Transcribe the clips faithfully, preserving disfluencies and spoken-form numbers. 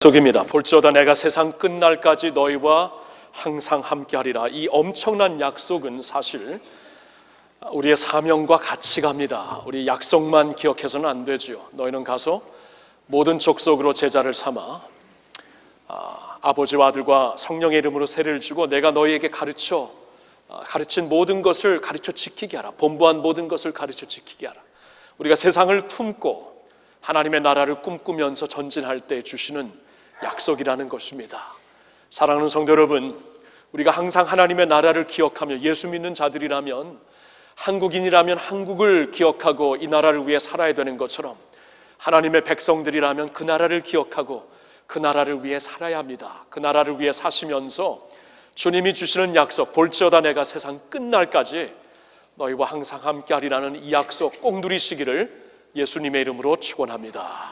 약속입니다. 볼지어다 내가 세상 끝날까지 너희와 항상 함께하리라. 이 엄청난 약속은 사실 우리의 사명과 같이 갑니다. 우리 약속만 기억해서는 안 되지요. 너희는 가서 모든 족속으로 제자를 삼아 아, 아버지와 아들과 성령의 이름으로 세례를 주고 내가 너희에게 가르쳐 아, 가르친 모든 것을 가르쳐 지키게 하라. 본부한 모든 것을 가르쳐 지키게 하라. 우리가 세상을 품고 하나님의 나라를 꿈꾸면서 전진할 때 주시는 약속이라는 것입니다. 사랑하는 성도 여러분, 우리가 항상 하나님의 나라를 기억하며 예수 믿는 자들이라면, 한국인이라면 한국을 기억하고 이 나라를 위해 살아야 되는 것처럼 하나님의 백성들이라면 그 나라를 기억하고 그 나라를 위해 살아야 합니다. 그 나라를 위해 사시면서 주님이 주시는 약속, 볼지어다 내가 세상 끝날까지 너희와 항상 함께하리라는 이 약속 꼭 누리시기를 예수님의 이름으로 축원합니다.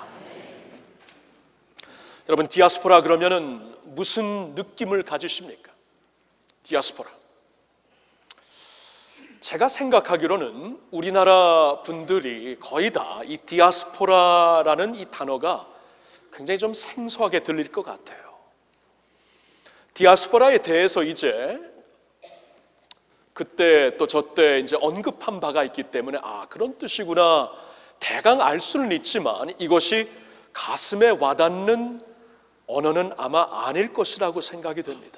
여러분, 디아스포라 그러면은 무슨 느낌을 가지십니까? 디아스포라. 제가 생각하기로는 우리나라 분들이 거의 다 이 디아스포라라는 이 단어가 굉장히 좀 생소하게 들릴 것 같아요. 디아스포라에 대해서 이제 그때 또 저때 이제 언급한 바가 있기 때문에 아, 그런 뜻이구나 대강 알 수는 있지만 이것이 가슴에 와닿는 언어는 아마 아닐 것이라고 생각이 됩니다.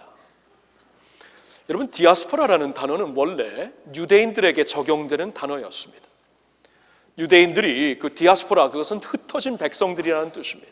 여러분, 디아스포라라는 단어는 원래 유대인들에게 적용되는 단어였습니다. 유대인들이 그 디아스포라, 그것은 흩어진 백성들이라는 뜻입니다.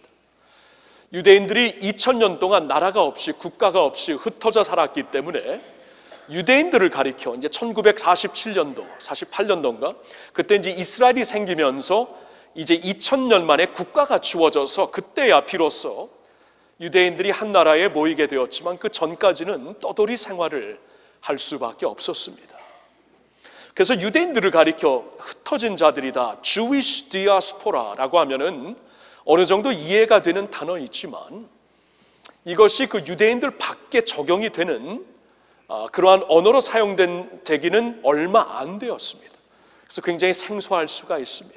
유대인들이 이천 년 동안 나라가 없이 국가가 없이 흩어져 살았기 때문에 유대인들을 가리켜 이제 천구백사십칠 년도, 사십팔 년도인가 그때 이제 이스라엘이 생기면서 이제 이천 년 만에 국가가 주어져서 그때야 비로소 유대인들이 한 나라에 모이게 되었지만 그 전까지는 떠돌이 생활을 할 수밖에 없었습니다. 그래서 유대인들을 가리켜 흩어진 자들이다, Jewish diaspora라고 하면은 어느 정도 이해가 되는 단어이지만 이것이 그 유대인들 밖에 적용이 되는 아, 그러한 언어로 사용된 되기는 얼마 안 되었습니다. 그래서 굉장히 생소할 수가 있습니다.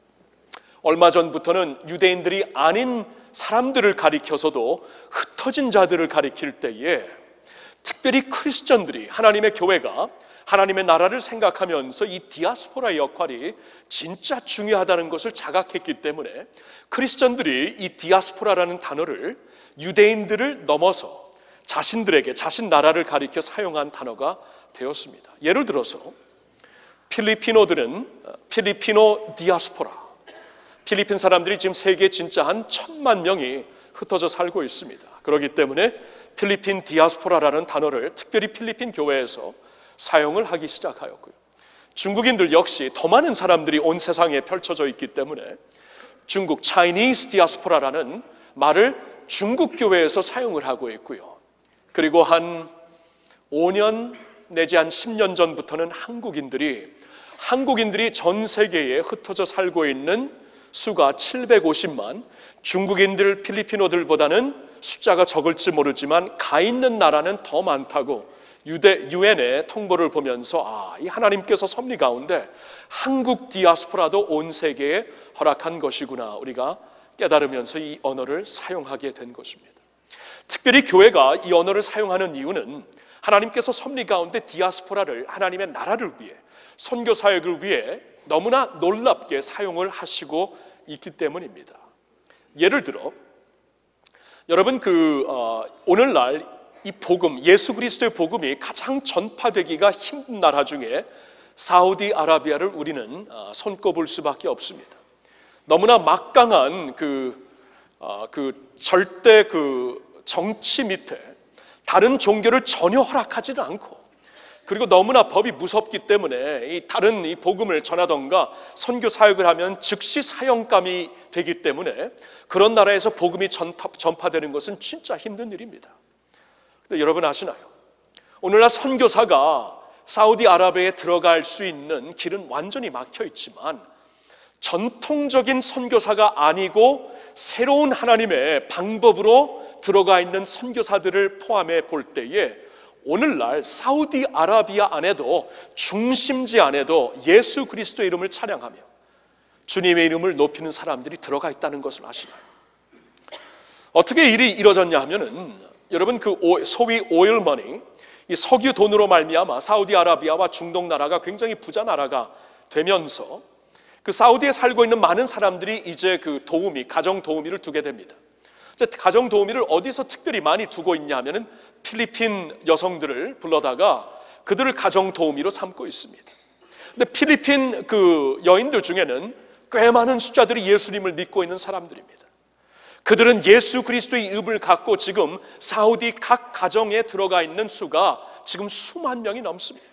얼마 전부터는 유대인들이 아닌 사람들을 가리켜서도 흩어진 자들을 가리킬 때에 특별히 크리스천들이, 하나님의 교회가 하나님의 나라를 생각하면서 이 디아스포라의 역할이 진짜 중요하다는 것을 자각했기 때문에 크리스천들이 이 디아스포라라는 단어를 유대인들을 넘어서 자신들에게, 자신 나라를 가리켜 사용한 단어가 되었습니다. 예를 들어서 필리피노들은 필리피노 디아스포라, 필리핀 사람들이 지금 세계에 진짜 한 천만 명이 흩어져 살고 있습니다. 그렇기 때문에 필리핀 디아스포라라는 단어를 특별히 필리핀 교회에서 사용을 하기 시작하였고요. 중국인들 역시 더 많은 사람들이 온 세상에 펼쳐져 있기 때문에 중국 Chinese 디아스포라라는 말을 중국 교회에서 사용을 하고 있고요. 그리고 한 오 년 내지 한 십 년 전부터는 한국인들이 한국인들이 전 세계에 흩어져 살고 있는 수가 칠백오십만, 중국인들, 필리핀어들보다는 숫자가 적을지 모르지만 가 있는 나라는 더 많다고 유대, 유엔의 통보를 보면서 아, 이 하나님께서 섭리 가운데 한국 디아스포라도 온 세계에 허락한 것이구나 우리가 깨달으면서 이 언어를 사용하게 된 것입니다. 특별히 교회가 이 언어를 사용하는 이유는 하나님께서 섭리 가운데 디아스포라를 하나님의 나라를 위해, 선교 사역을 위해 너무나 놀랍게 사용을 하시고 있기 때문입니다. 예를 들어 여러분 그 어, 오늘날 이 복음, 예수 그리스도의 복음이 가장 전파되기가 힘든 나라 중에 사우디아라비아를 우리는 어, 손꼽을 수밖에 없습니다. 너무나 막강한 그, 어, 그 절대 그 정치 밑에 다른 종교를 전혀 허락하지는 않고, 그리고 너무나 법이 무섭기 때문에 이 다른 이 복음을 전하던가 선교 사역을 하면 즉시 사형감이 되기 때문에 그런 나라에서 복음이 전파, 전파되는 것은 진짜 힘든 일입니다. 근데 여러분 아시나요? 오늘날 선교사가 사우디아라비아에 들어갈 수 있는 길은 완전히 막혀 있지만 전통적인 선교사가 아니고 새로운 하나님의 방법으로 들어가 있는 선교사들을 포함해 볼 때에 오늘날 사우디아라비아 안에도, 중심지 안에도 예수 그리스도의 이름을 찬양하며 주님의 이름을 높이는 사람들이 들어가 있다는 것을 아시나요? 어떻게 일이 이루어졌냐 하면은 여러분 그 소위 오일 머니, 이 석유 돈으로 말미암아 사우디아라비아와 중동 나라가 굉장히 부자 나라가 되면서 그 사우디에 살고 있는 많은 사람들이 이제 그 도우미, 가정 도우미를 두게 됩니다. 이제 가정 도우미를 어디서 특별히 많이 두고 있냐 하면은 필리핀 여성들을 불러다가 그들을 가정 도우미로 삼고 있습니다. 근데 필리핀 그 여인들 중에는 꽤 많은 숫자들이 예수님을 믿고 있는 사람들입니다. 그들은 예수 그리스도의 이름을 갖고 지금 사우디 각 가정에 들어가 있는 수가 지금 수만 명이 넘습니다.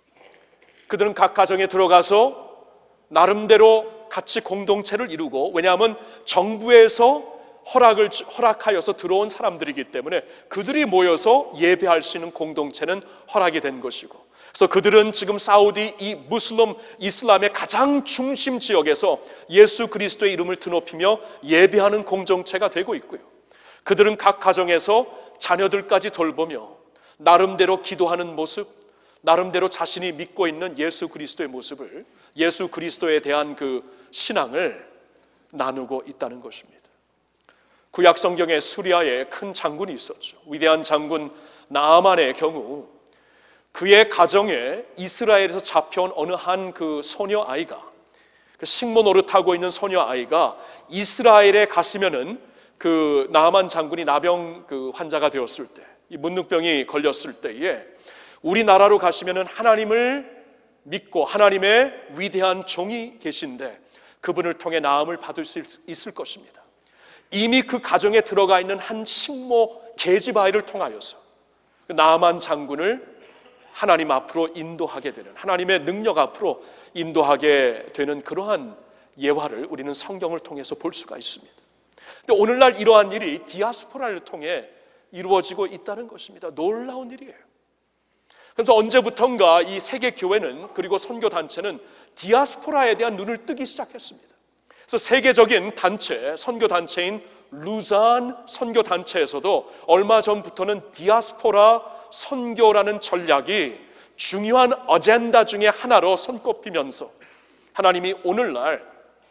그들은 각 가정에 들어가서 나름대로 같이 공동체를 이루고, 왜냐하면 정부에서 허락을 허락하여서 들어온 사람들이기 때문에 그들이 모여서 예배할 수 있는 공동체는 허락이 된 것이고, 그래서 그들은 지금 사우디 이 무슬림 이슬람의 가장 중심 지역에서 예수 그리스도의 이름을 드높이며 예배하는 공동체가 되고 있고요. 그들은 각 가정에서 자녀들까지 돌보며 나름대로 기도하는 모습, 나름대로 자신이 믿고 있는 예수 그리스도의 모습을, 예수 그리스도에 대한 그 신앙을 나누고 있다는 것입니다. 구약 성경에 수리아에 큰 장군이 있었죠. 위대한 장군 나아만의 경우 그의 가정에 이스라엘에서 잡혀온 어느 한 그 소녀 아이가, 그 식모 노릇하고 있는 소녀 아이가 이스라엘에 갔으면은 그 나아만 장군이 나병 그 환자가 되었을 때, 이 문둥병이 걸렸을 때에 우리나라로 가시면은 하나님을 믿고 하나님의 위대한 종이 계신데 그분을 통해 나음을 받을 수 있을 것입니다. 이미 그 가정에 들어가 있는 한 식모 계집아이를 통하여서 나아만 장군을 하나님 앞으로 인도하게 되는, 하나님의 능력 앞으로 인도하게 되는 그러한 예화를 우리는 성경을 통해서 볼 수가 있습니다. 근데 오늘날 이러한 일이 디아스포라를 통해 이루어지고 있다는 것입니다. 놀라운 일이에요. 그래서 언제부턴가 이 세계 교회는, 그리고 선교 단체는 디아스포라에 대한 눈을 뜨기 시작했습니다. 그래서 세계적인 단체, 선교 단체인 루잔 선교 단체에서도 얼마 전부터는 디아스포라 선교라는 전략이 중요한 어젠다 중에 하나로 손꼽히면서 하나님이 오늘날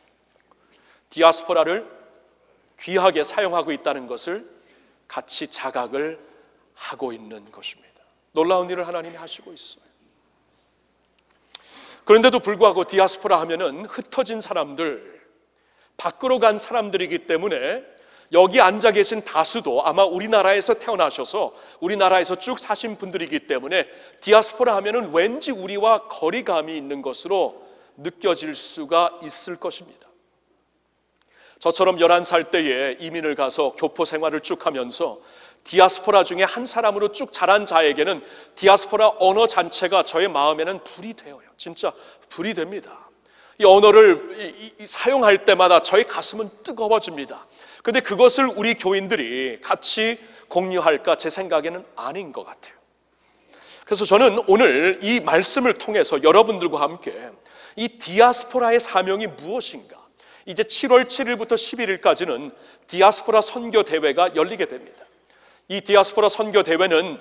디아스포라를 귀하게 사용하고 있다는 것을 같이 자각을 하고 있는 것입니다. 놀라운 일을 하나님이 하시고 있어요. 그런데도 불구하고 디아스포라 하면은 흩어진 사람들, 밖으로 간 사람들이기 때문에 여기 앉아 계신 다수도 아마 우리나라에서 태어나셔서 우리나라에서 쭉 사신 분들이기 때문에 디아스포라 하면은 왠지 우리와 거리감이 있는 것으로 느껴질 수가 있을 것입니다. 저처럼 열한 살 때에 이민을 가서 교포 생활을 쭉 하면서 디아스포라 중에 한 사람으로 쭉 자란 자에게는 디아스포라 언어 자체가 저의 마음에는 불이 되어요. 진짜 불이 됩니다. 이 언어를 이, 이, 사용할 때마다 저의 가슴은 뜨거워집니다. 근데 그것을 우리 교인들이 같이 공유할까? 제 생각에는 아닌 것 같아요. 그래서 저는 오늘 이 말씀을 통해서 여러분들과 함께 이 디아스포라의 사명이 무엇인가? 이제 칠월 칠일부터 십일일까지는 디아스포라 선교 대회가 열리게 됩니다. 이 디아스포라 선교 대회는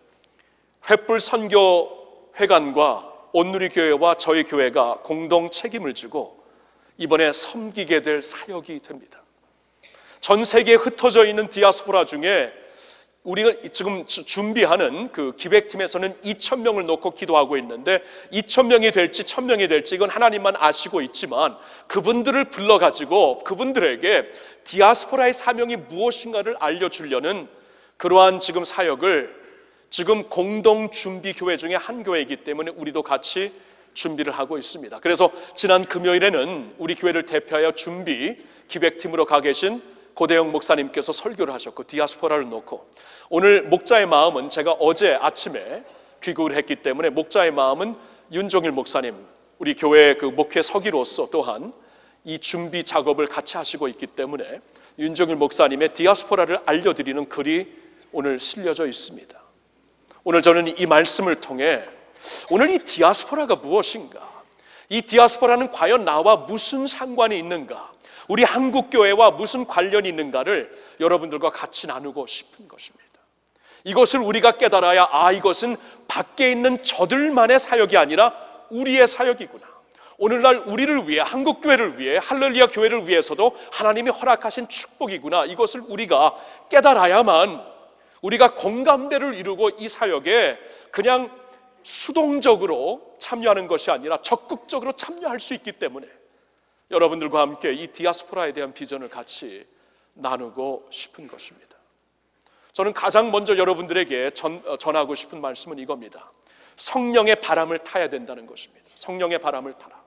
횃불 선교 회관과 온누리 교회와 저희 교회가 공동 책임을 지고 이번에 섬기게 될 사역이 됩니다. 전 세계에 흩어져 있는 디아스포라 중에 우리가 지금 준비하는 그 기획팀에서는 이천 명을 놓고 기도하고 있는데 이천 명이 될지 천 명이 될지 이건 하나님만 아시고 있지만 그분들을 불러가지고 그분들에게 디아스포라의 사명이 무엇인가를 알려주려는 그러한 지금 사역을 지금 공동 준비 교회 중에 한 교회이기 때문에 우리도 같이 준비를 하고 있습니다. 그래서 지난 금요일에는 우리 교회를 대표하여 준비 기획팀으로 가 계신 고대영 목사님께서 설교를 하셨고 디아스포라를 놓고, 오늘 목자의 마음은 제가 어제 아침에 귀국을 했기 때문에 목자의 마음은 윤종일 목사님, 우리 교회 그 목회 서기로서 또한 이 준비 작업을 같이 하시고 있기 때문에 윤종일 목사님의 디아스포라를 알려드리는 글이 오늘 실려져 있습니다. 오늘 저는 이 말씀을 통해 오늘 이 디아스포라가 무엇인가, 이 디아스포라는 과연 나와 무슨 상관이 있는가, 우리 한국교회와 무슨 관련이 있는가를 여러분들과 같이 나누고 싶은 것입니다. 이것을 우리가 깨달아야, 아, 이것은 밖에 있는 저들만의 사역이 아니라 우리의 사역이구나, 오늘날 우리를 위해, 한국교회를 위해, 할렐루야 교회를 위해서도 하나님이 허락하신 축복이구나, 이것을 우리가 깨달아야만 우리가 공감대를 이루고 이 사역에 그냥 수동적으로 참여하는 것이 아니라 적극적으로 참여할 수 있기 때문에 여러분들과 함께 이 디아스포라에 대한 비전을 같이 나누고 싶은 것입니다. 저는 가장 먼저 여러분들에게 전, 전하고 싶은 말씀은 이겁니다. 성령의 바람을 타야 된다는 것입니다. 성령의 바람을 타라.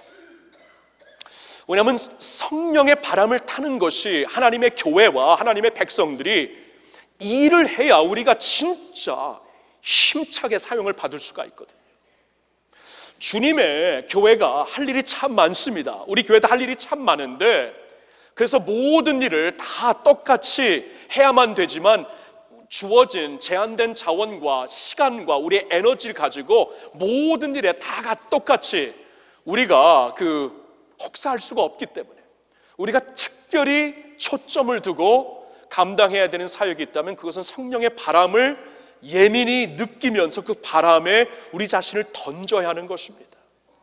왜냐하면 성령의 바람을 타는 것이 하나님의 교회와 하나님의 백성들이 일을 해야 우리가 진짜 힘차게 사용을 받을 수가 있거든요. 주님의 교회가 할 일이 참 많습니다. 우리 교회도 할 일이 참 많은데, 그래서 모든 일을 다 똑같이 해야만 되지만 주어진 제한된 자원과 시간과 우리의 에너지를 가지고 모든 일에 다 똑같이 우리가 그 혹사할 수가 없기 때문에 우리가 특별히 초점을 두고 감당해야 되는 사역이 있다면 그것은 성령의 바람을 예민히 느끼면서 그 바람에 우리 자신을 던져야 하는 것입니다.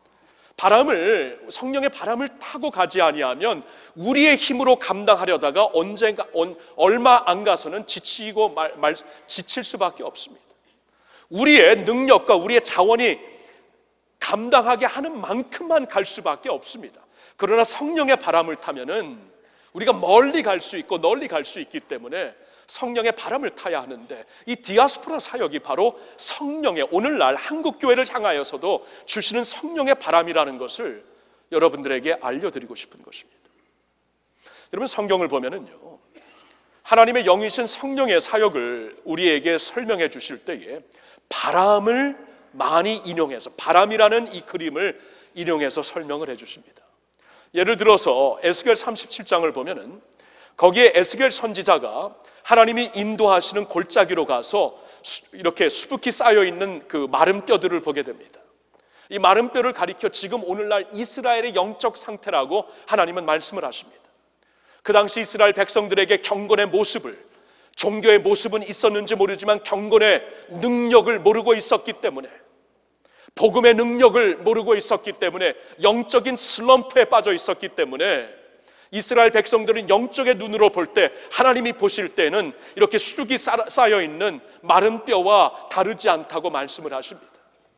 바람을, 성령의 바람을 타고 가지 아니하면 우리의 힘으로 감당하려다가 언젠가 얼마 안 가서는 지치고 말, 말, 지칠 수밖에 없습니다. 우리의 능력과 우리의 자원이 감당하게 하는 만큼만 갈 수밖에 없습니다. 그러나 성령의 바람을 타면은 우리가 멀리 갈 수 있고 널리 갈 수 있기 때문에 성령의 바람을 타야 하는데, 이 디아스포라 사역이 바로 성령의, 오늘날 한국교회를 향하여서도 주시는 성령의 바람이라는 것을 여러분들에게 알려드리고 싶은 것입니다. 여러분, 성경을 보면은요, 하나님의 영이신 성령의 사역을 우리에게 설명해 주실 때에 바람을 많이 인용해서, 바람이라는 이 그림을 인용해서 설명을 해 주십니다. 예를 들어서 에스겔 삼십칠 장을 보면은 거기에 에스겔 선지자가 하나님이 인도하시는 골짜기로 가서 이렇게 수북히 쌓여있는 그 마른 뼈들을 보게 됩니다. 이 마른 뼈를 가리켜 지금 오늘날 이스라엘의 영적 상태라고 하나님은 말씀을 하십니다. 그 당시 이스라엘 백성들에게 경건의 모습을, 종교의 모습은 있었는지 모르지만 경건의 능력을 모르고 있었기 때문에, 복음의 능력을 모르고 있었기 때문에, 영적인 슬럼프에 빠져 있었기 때문에 이스라엘 백성들은 영적의 눈으로 볼 때, 하나님이 보실 때는 이렇게 수룩이 쌓여있는 마른 뼈와 다르지 않다고 말씀을 하십니다.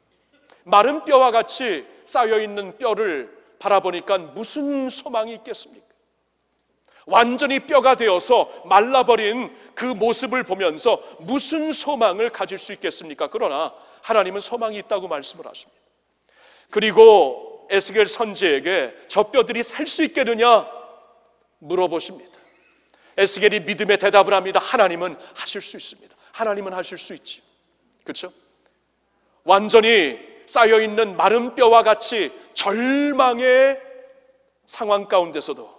마른 뼈와 같이 쌓여있는 뼈를 바라보니까 무슨 소망이 있겠습니까? 완전히 뼈가 되어서 말라버린 그 모습을 보면서 무슨 소망을 가질 수 있겠습니까? 그러나 하나님은 소망이 있다고 말씀을 하십니다. 그리고 에스겔 선지에게 저 뼈들이 살 수 있겠느냐 물어보십니다. 에스겔이 믿음의 대답을 합니다. 하나님은 하실 수 있습니다. 하나님은 하실 수 있지. 그렇죠? 완전히 쌓여있는 마른 뼈와 같이 절망의 상황 가운데서도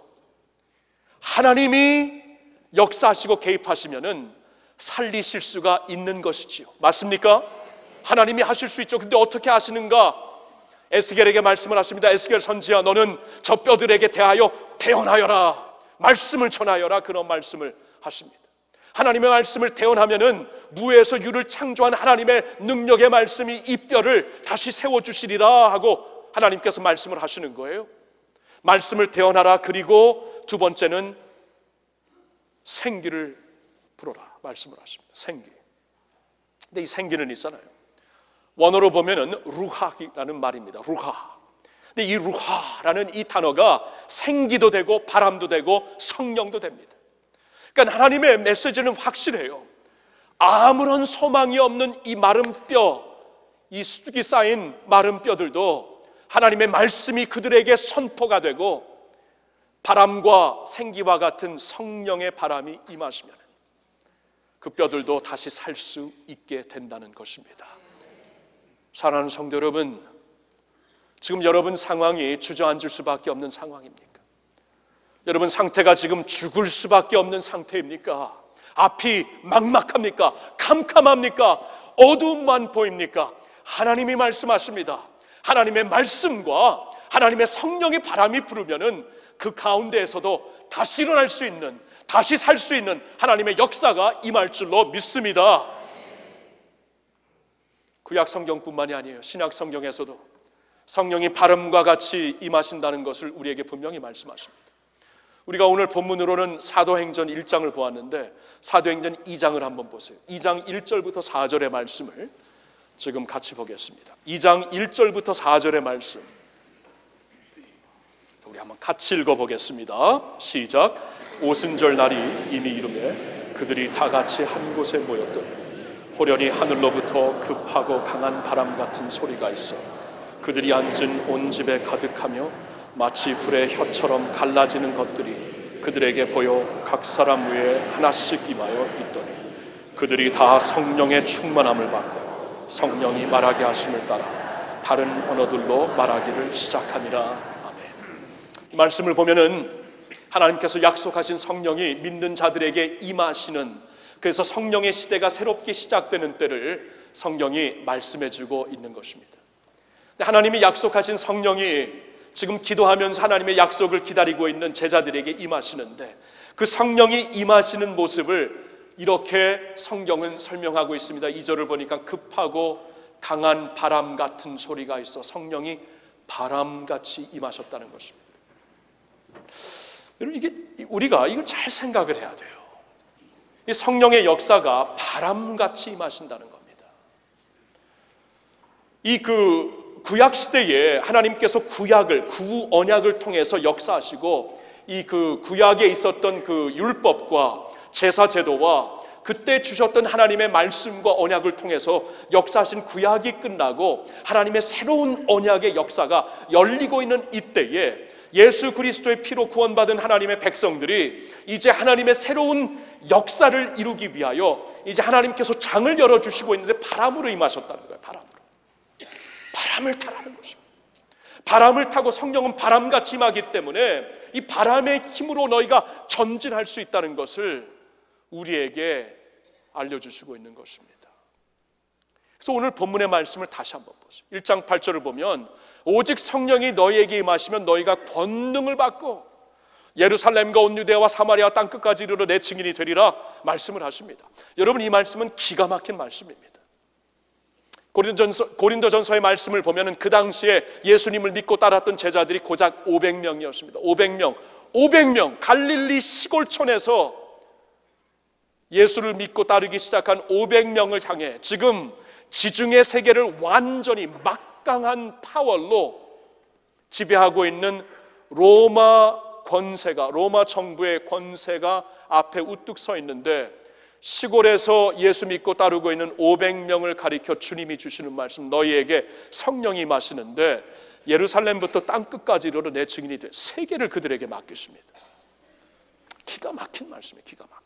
하나님이 역사하시고 개입하시면은 살리실 수가 있는 것이지요. 맞습니까? 하나님이 하실 수 있죠. 근데 어떻게 하시는가? 에스겔에게 말씀을 하십니다. 에스겔 선지야, 너는 저 뼈들에게 대하여 대언하여라, 말씀을 전하여라, 그런 말씀을 하십니다. 하나님의 말씀을 대언하면은 무에서 유를 창조한 하나님의 능력의 말씀이 이 뼈를 다시 세워주시리라 하고 하나님께서 말씀을 하시는 거예요. 말씀을 대언하라. 그리고 두 번째는 생기를 불어라 말씀을 하십니다. 생기. 근데 이 생기는 있잖아요, 원어로 보면은 루하라는 말입니다. 루하. 근데 이 루하라는 이 단어가 생기도 되고 바람도 되고 성령도 됩니다. 그러니까 하나님의 메시지는 확실해요. 아무런 소망이 없는 이 마른 뼈, 이 수죽이 쌓인 마른 뼈들도 하나님의 말씀이 그들에게 선포가 되고 바람과 생기와 같은 성령의 바람이 임하시면 그 뼈들도 다시 살 수 있게 된다는 것입니다. 사랑하는 성도 여러분, 지금 여러분 상황이 주저앉을 수밖에 없는 상황입니까? 여러분 상태가 지금 죽을 수밖에 없는 상태입니까? 앞이 막막합니까? 캄캄합니까? 어두움만 보입니까? 하나님이 말씀하십니다. 하나님의 말씀과 하나님의 성령의 바람이 부르면은 그 가운데에서도 다시 일어날 수 있는, 다시 살 수 있는 하나님의 역사가 임할 줄로 믿습니다. 구약 성경뿐만이 아니에요. 신약 성경에서도 성령이 바람과 같이 임하신다는 것을 우리에게 분명히 말씀하십니다. 우리가 오늘 본문으로는 사도행전 일 장을 보았는데 사도행전 이 장을 한번 보세요. 이 장 일 절부터 사 절의 말씀을 지금 같이 보겠습니다. 이 장 일 절부터 사 절의 말씀 우리 한번 같이 읽어보겠습니다. 시작. 오순절 날이 이미 이르매 그들이 다 같이 한 곳에 모였더니 호련히 하늘로부터 급하고 강한 바람 같은 소리가 있어 그들이 앉은 온 집에 가득하며 마치 불의 혀처럼 갈라지는 것들이 그들에게 보여 각 사람 위에 하나씩 임하여 있더니 그들이 다 성령의 충만함을 받고 성령이 말하게 하심을 따라 다른 언어들로 말하기를 시작하니라. 아멘. 이 말씀을 보면은 하나님께서 약속하신 성령이 믿는 자들에게 임하시는, 그래서 성령의 시대가 새롭게 시작되는 때를 성령이 말씀해주고 있는 것입니다. 하나님이 약속하신 성령이 지금 기도하면서 하나님의 약속을 기다리고 있는 제자들에게 임하시는데 그 성령이 임하시는 모습을 이렇게 성경은 설명하고 있습니다. 이 절을 보니까 급하고 강한 바람 같은 소리가 있어 성령이 바람같이 임하셨다는 것입니다. 여러분, 이게 우리가 이걸 잘 생각을 해야 돼요. 이 성령의 역사가 바람같이 임하신다는 겁니다. 이 그 구약 시대에 하나님께서 구약을 구 언약을 통해서 역사하시고 이 그 구약에 있었던 그 율법과 제사 제도와 그때 주셨던 하나님의 말씀과 언약을 통해서 역사하신 구약이 끝나고 하나님의 새로운 언약의 역사가 열리고 있는 이때에 예수 그리스도의 피로 구원받은 하나님의 백성들이 이제 하나님의 새로운 역사를 이루기 위하여 이제 하나님께서 장을 열어주시고 있는데 바람으로 임하셨다는 거예요. 바람으로. 바람을 타라는 것입니다. 바람을 타고 성령은 바람같이 임하기 때문에 이 바람의 힘으로 너희가 전진할 수 있다는 것을 우리에게 알려주시고 있는 것입니다. 그래서 오늘 본문의 말씀을 다시 한번 보세요. 일 장 팔 절을 보면 오직 성령이 너희에게 임하시면 너희가 권능을 받고 예루살렘과 온 유대와 사마리아 땅끝까지 이르러 내 증인이 되리라 말씀을 하십니다. 여러분, 이 말씀은 기가 막힌 말씀입니다. 고린도전서, 고린도전서의 말씀을 보면 그 당시에 예수님을 믿고 따랐던 제자들이 고작 오백 명이었습니다. 오백 명, 오백 명 갈릴리 시골촌에서 예수를 믿고 따르기 시작한 오백 명을 향해 지금 지중해 세계를 완전히 막강한 파월로 지배하고 있는 로마 권세가, 로마 정부의 권세가 앞에 우뚝 서 있는데 시골에서 예수 믿고 따르고 있는 오백 명을 가리켜 주님이 주시는 말씀, 너희에게 성령이 임하시는데 예루살렘부터 땅끝까지 이르러 내 증인이 돼 세계를 그들에게 맡기십니다. 기가 막힌 말씀이에요. 기가 막힌.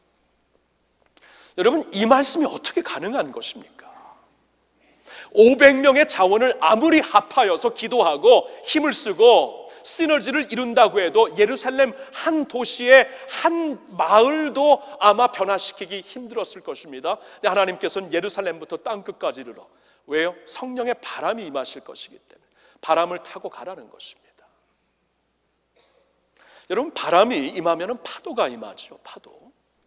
여러분, 이 말씀이 어떻게 가능한 것입니까? 오백 명의 자원을 아무리 합하여서 기도하고 힘을 쓰고 시너지를 이룬다고 해도 예루살렘 한 도시의 한 마을도 아마 변화시키기 힘들었을 것입니다. 근데 하나님께서는 예루살렘부터 땅끝까지 이르러, 왜요? 성령의 바람이 임하실 것이기 때문에 바람을 타고 가라는 것입니다. 여러분, 바람이 임하면 파도가 임하죠. 파도.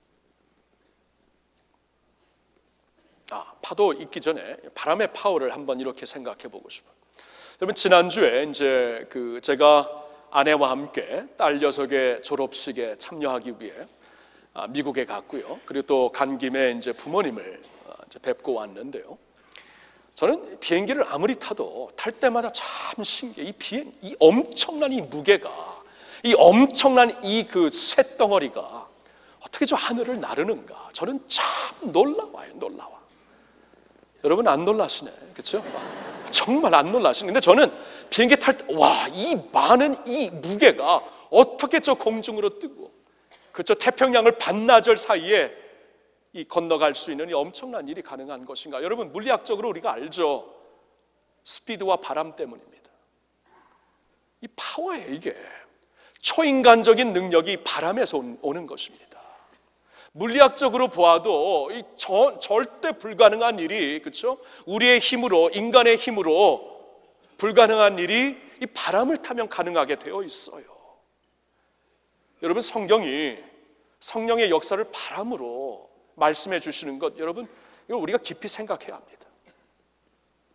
아, 파도 있기 전에 바람의 파워를 한번 이렇게 생각해 보고 싶어요. 여러분, 지난주에 이제 그 제가 아내와 함께 딸 녀석의 졸업식에 참여하기 위해 미국에 갔고요. 그리고 또 간 김에 이제 부모님을 이제 뵙고 왔는데요. 저는 비행기를 아무리 타도 탈 때마다 참 신기해. 이 비행, 이 엄청난 이 무게가, 이 엄청난 이 그 쇳덩어리가 어떻게 저 하늘을 나르는가? 저는 참 놀라워요. 놀라워. 여러분 안 놀라시네, 그렇죠? 정말 안 놀라시네. 근데 저는 비행기 탈 때, 와, 이 많은 이 무게가 어떻게 저 공중으로 뜨고, 그렇죠? 태평양을 반나절 사이에 이 건너갈 수 있는 이 엄청난 일이 가능한 것인가? 여러분, 물리학적으로 우리가 알죠. 스피드와 바람 때문입니다. 이 파워예요, 이게. 초인간적인 능력이 바람에서 오는 것입니다. 물리학적으로 보아도 이 저, 절대 불가능한 일이, 그렇죠? 우리의 힘으로, 인간의 힘으로 불가능한 일이 이 바람을 타면 가능하게 되어 있어요. 여러분, 성경이 성령의 역사를 바람으로 말씀해 주시는 것, 여러분, 이거 우리가 깊이 생각해야 합니다.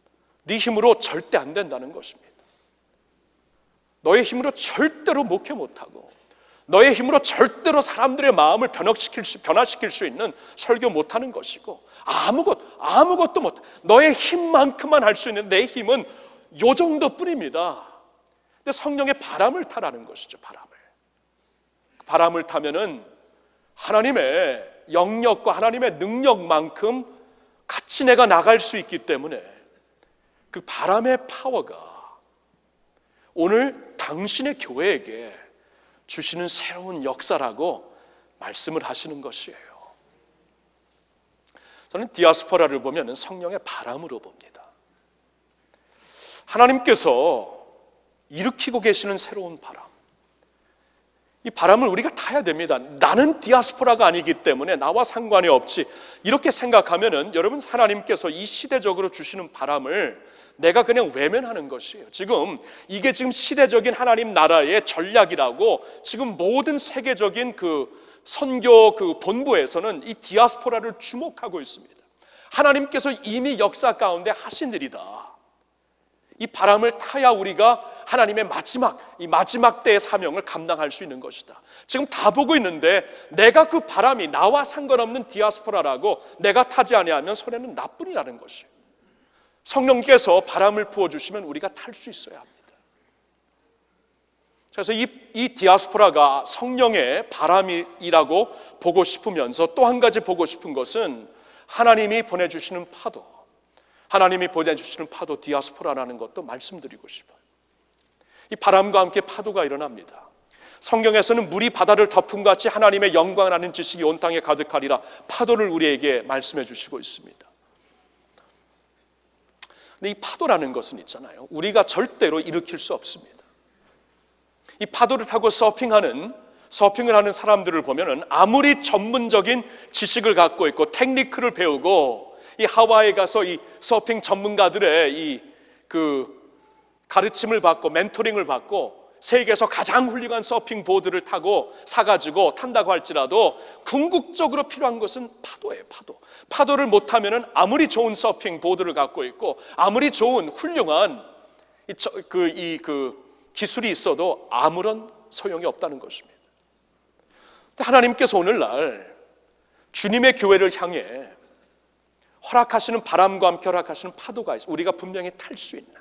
네 힘으로 절대 안 된다는 것입니다. 너의 힘으로 절대로 목회 못하고, 너의 힘으로 절대로 사람들의 마음을 변화시킬 수, 변화시킬 수 있는 설교 못하는 것이고, 아무것, 아무것도 못, 너의 힘만큼만 할 수 있는 내 힘은 요 정도뿐입니다. 근데 성령의 바람을 타라는 것이죠. 바람을. 바람을 타면은 하나님의 영역과 하나님의 능력만큼 같이 내가 나갈 수 있기 때문에 그 바람의 파워가 오늘 당신의 교회에게 주시는 새로운 역사라고 말씀을 하시는 것이에요. 저는 디아스포라를 보면 성령의 바람으로 봅니다. 하나님께서 일으키고 계시는 새로운 바람, 이 바람을 우리가 타야 됩니다. 나는 디아스포라가 아니기 때문에 나와 상관이 없지, 이렇게 생각하면은 여러분, 하나님께서 이 시대적으로 주시는 바람을 내가 그냥 외면하는 것이에요. 지금 이게 지금 시대적인 하나님 나라의 전략이라고 지금 모든 세계적인 그 선교 그 본부에서는 이 디아스포라를 주목하고 있습니다. 하나님께서 이미 역사 가운데 하신 일이다. 이 바람을 타야 우리가 하나님의 마지막, 이 마지막 때의 사명을 감당할 수 있는 것이다. 지금 다 보고 있는데 내가 그 바람이 나와 상관없는 디아스포라라고 내가 타지 아니하면 손해는 나뿐이라는 것이에요. 성령께서 바람을 부어주시면 우리가 탈 수 있어야 합니다. 그래서 이, 이 디아스포라가 성령의 바람이라고 보고 싶으면서 또 한 가지 보고 싶은 것은 하나님이 보내주시는 파도, 하나님이 보내주시는 파도, 디아스포라라는 것도 말씀드리고 싶어요. 이 바람과 함께 파도가 일어납니다. 성경에서는 물이 바다를 덮음 같이 하나님의 영광을 아는 지식이 온 땅에 가득하리라, 파도를 우리에게 말씀해 주시고 있습니다. 근데 이 파도라는 것은 있잖아요, 우리가 절대로 일으킬 수 없습니다. 이 파도를 타고 서핑하는 서핑을 하는 사람들을 보면은 아무리 전문적인 지식을 갖고 있고 테크니크를 배우고 이 하와이에 가서 이 서핑 전문가들의 이 그 가르침을 받고 멘토링을 받고 세계에서 가장 훌륭한 서핑 보드를 타고 사가지고 탄다고 할지라도 궁극적으로 필요한 것은 파도예요. 파도. 파도를 못 타면은 아무리 좋은 서핑 보드를 갖고 있고 아무리 좋은 훌륭한 이 그 이 그 기술이 있어도 아무런 소용이 없다는 것입니다. 하나님께서 오늘날 주님의 교회를 향해 허락하시는 바람과 함께 허락하시는 파도가 있어요. 우리가 분명히 탈 수 있는,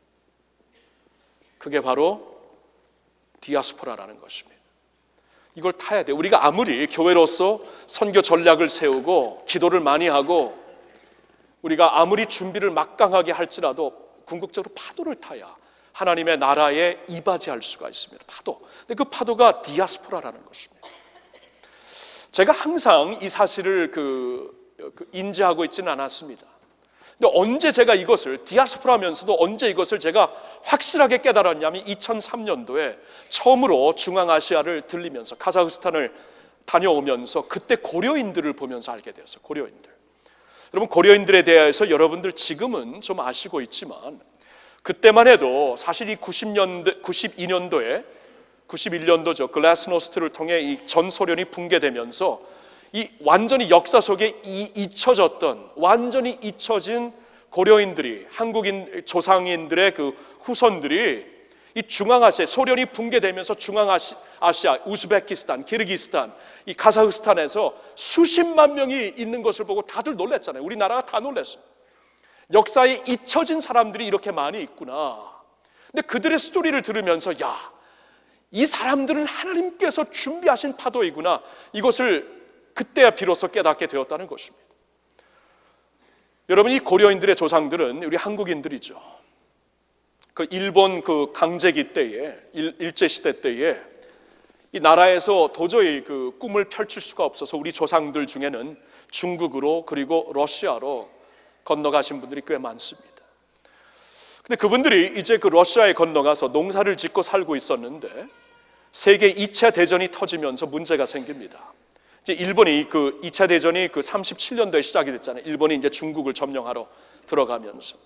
그게 바로 디아스포라라는 것입니다. 이걸 타야 돼요. 우리가 아무리 교회로서 선교 전략을 세우고 기도를 많이 하고 우리가 아무리 준비를 막강하게 할지라도 궁극적으로 파도를 타야 하나님의 나라에 이바지할 수가 있습니다. 파도. 근데 그 파도가 디아스포라라는 것입니다. 제가 항상 이 사실을 그, 그 인지하고 있지는 않았습니다. 근데 언제 제가 이것을, 디아스포라면서도 언제 이것을 제가 확실하게 깨달았냐면 이천삼 년도에 처음으로 중앙아시아를 들리면서 카자흐스탄을 다녀오면서 그때 고려인들을 보면서 알게 되었어요. 고려인들. 여러분, 고려인들에 대해서 여러분들 지금은 좀 아시고 있지만 그때만 해도 사실 이 구십 년대, 구십이 년도에 구십일 년도죠. 글라스노스트를 통해 이 전 소련이 붕괴되면서 이 완전히 역사 속에 이, 잊혀졌던, 완전히 잊혀진 고려인들이, 한국인 조상인들의 그 후손들이 이 중앙아시아, 소련이 붕괴되면서 중앙아시아, 아시아, 우즈베키스탄, 키르기스탄, 이 카자흐스탄에서 수십만 명이 있는 것을 보고 다들 놀랐잖아요. 우리나라가 다 놀랐어요. 역사에 잊혀진 사람들이 이렇게 많이 있구나. 근데 그들의 스토리를 들으면서 야, 이 사람들은 하나님께서 준비하신 파도이구나. 이것을 그때야 비로소 깨닫게 되었다는 것입니다. 여러분, 이 고려인들의 조상들은 우리 한국인들이죠. 그 일본 그 강제기 때에, 일, 일제시대 때에 이 나라에서 도저히 그 꿈을 펼칠 수가 없어서 우리 조상들 중에는 중국으로 그리고 러시아로 건너가신 분들이 꽤 많습니다. 근데 그분들이 이제 그 러시아에 건너가서 농사를 짓고 살고 있었는데 세계 이 차 대전이 터지면서 문제가 생깁니다. 이제 일본이 그 이 차 대전이 그 삼십칠 년도에 시작이 됐잖아요. 일본이 이제 중국을 점령하러 들어가면서.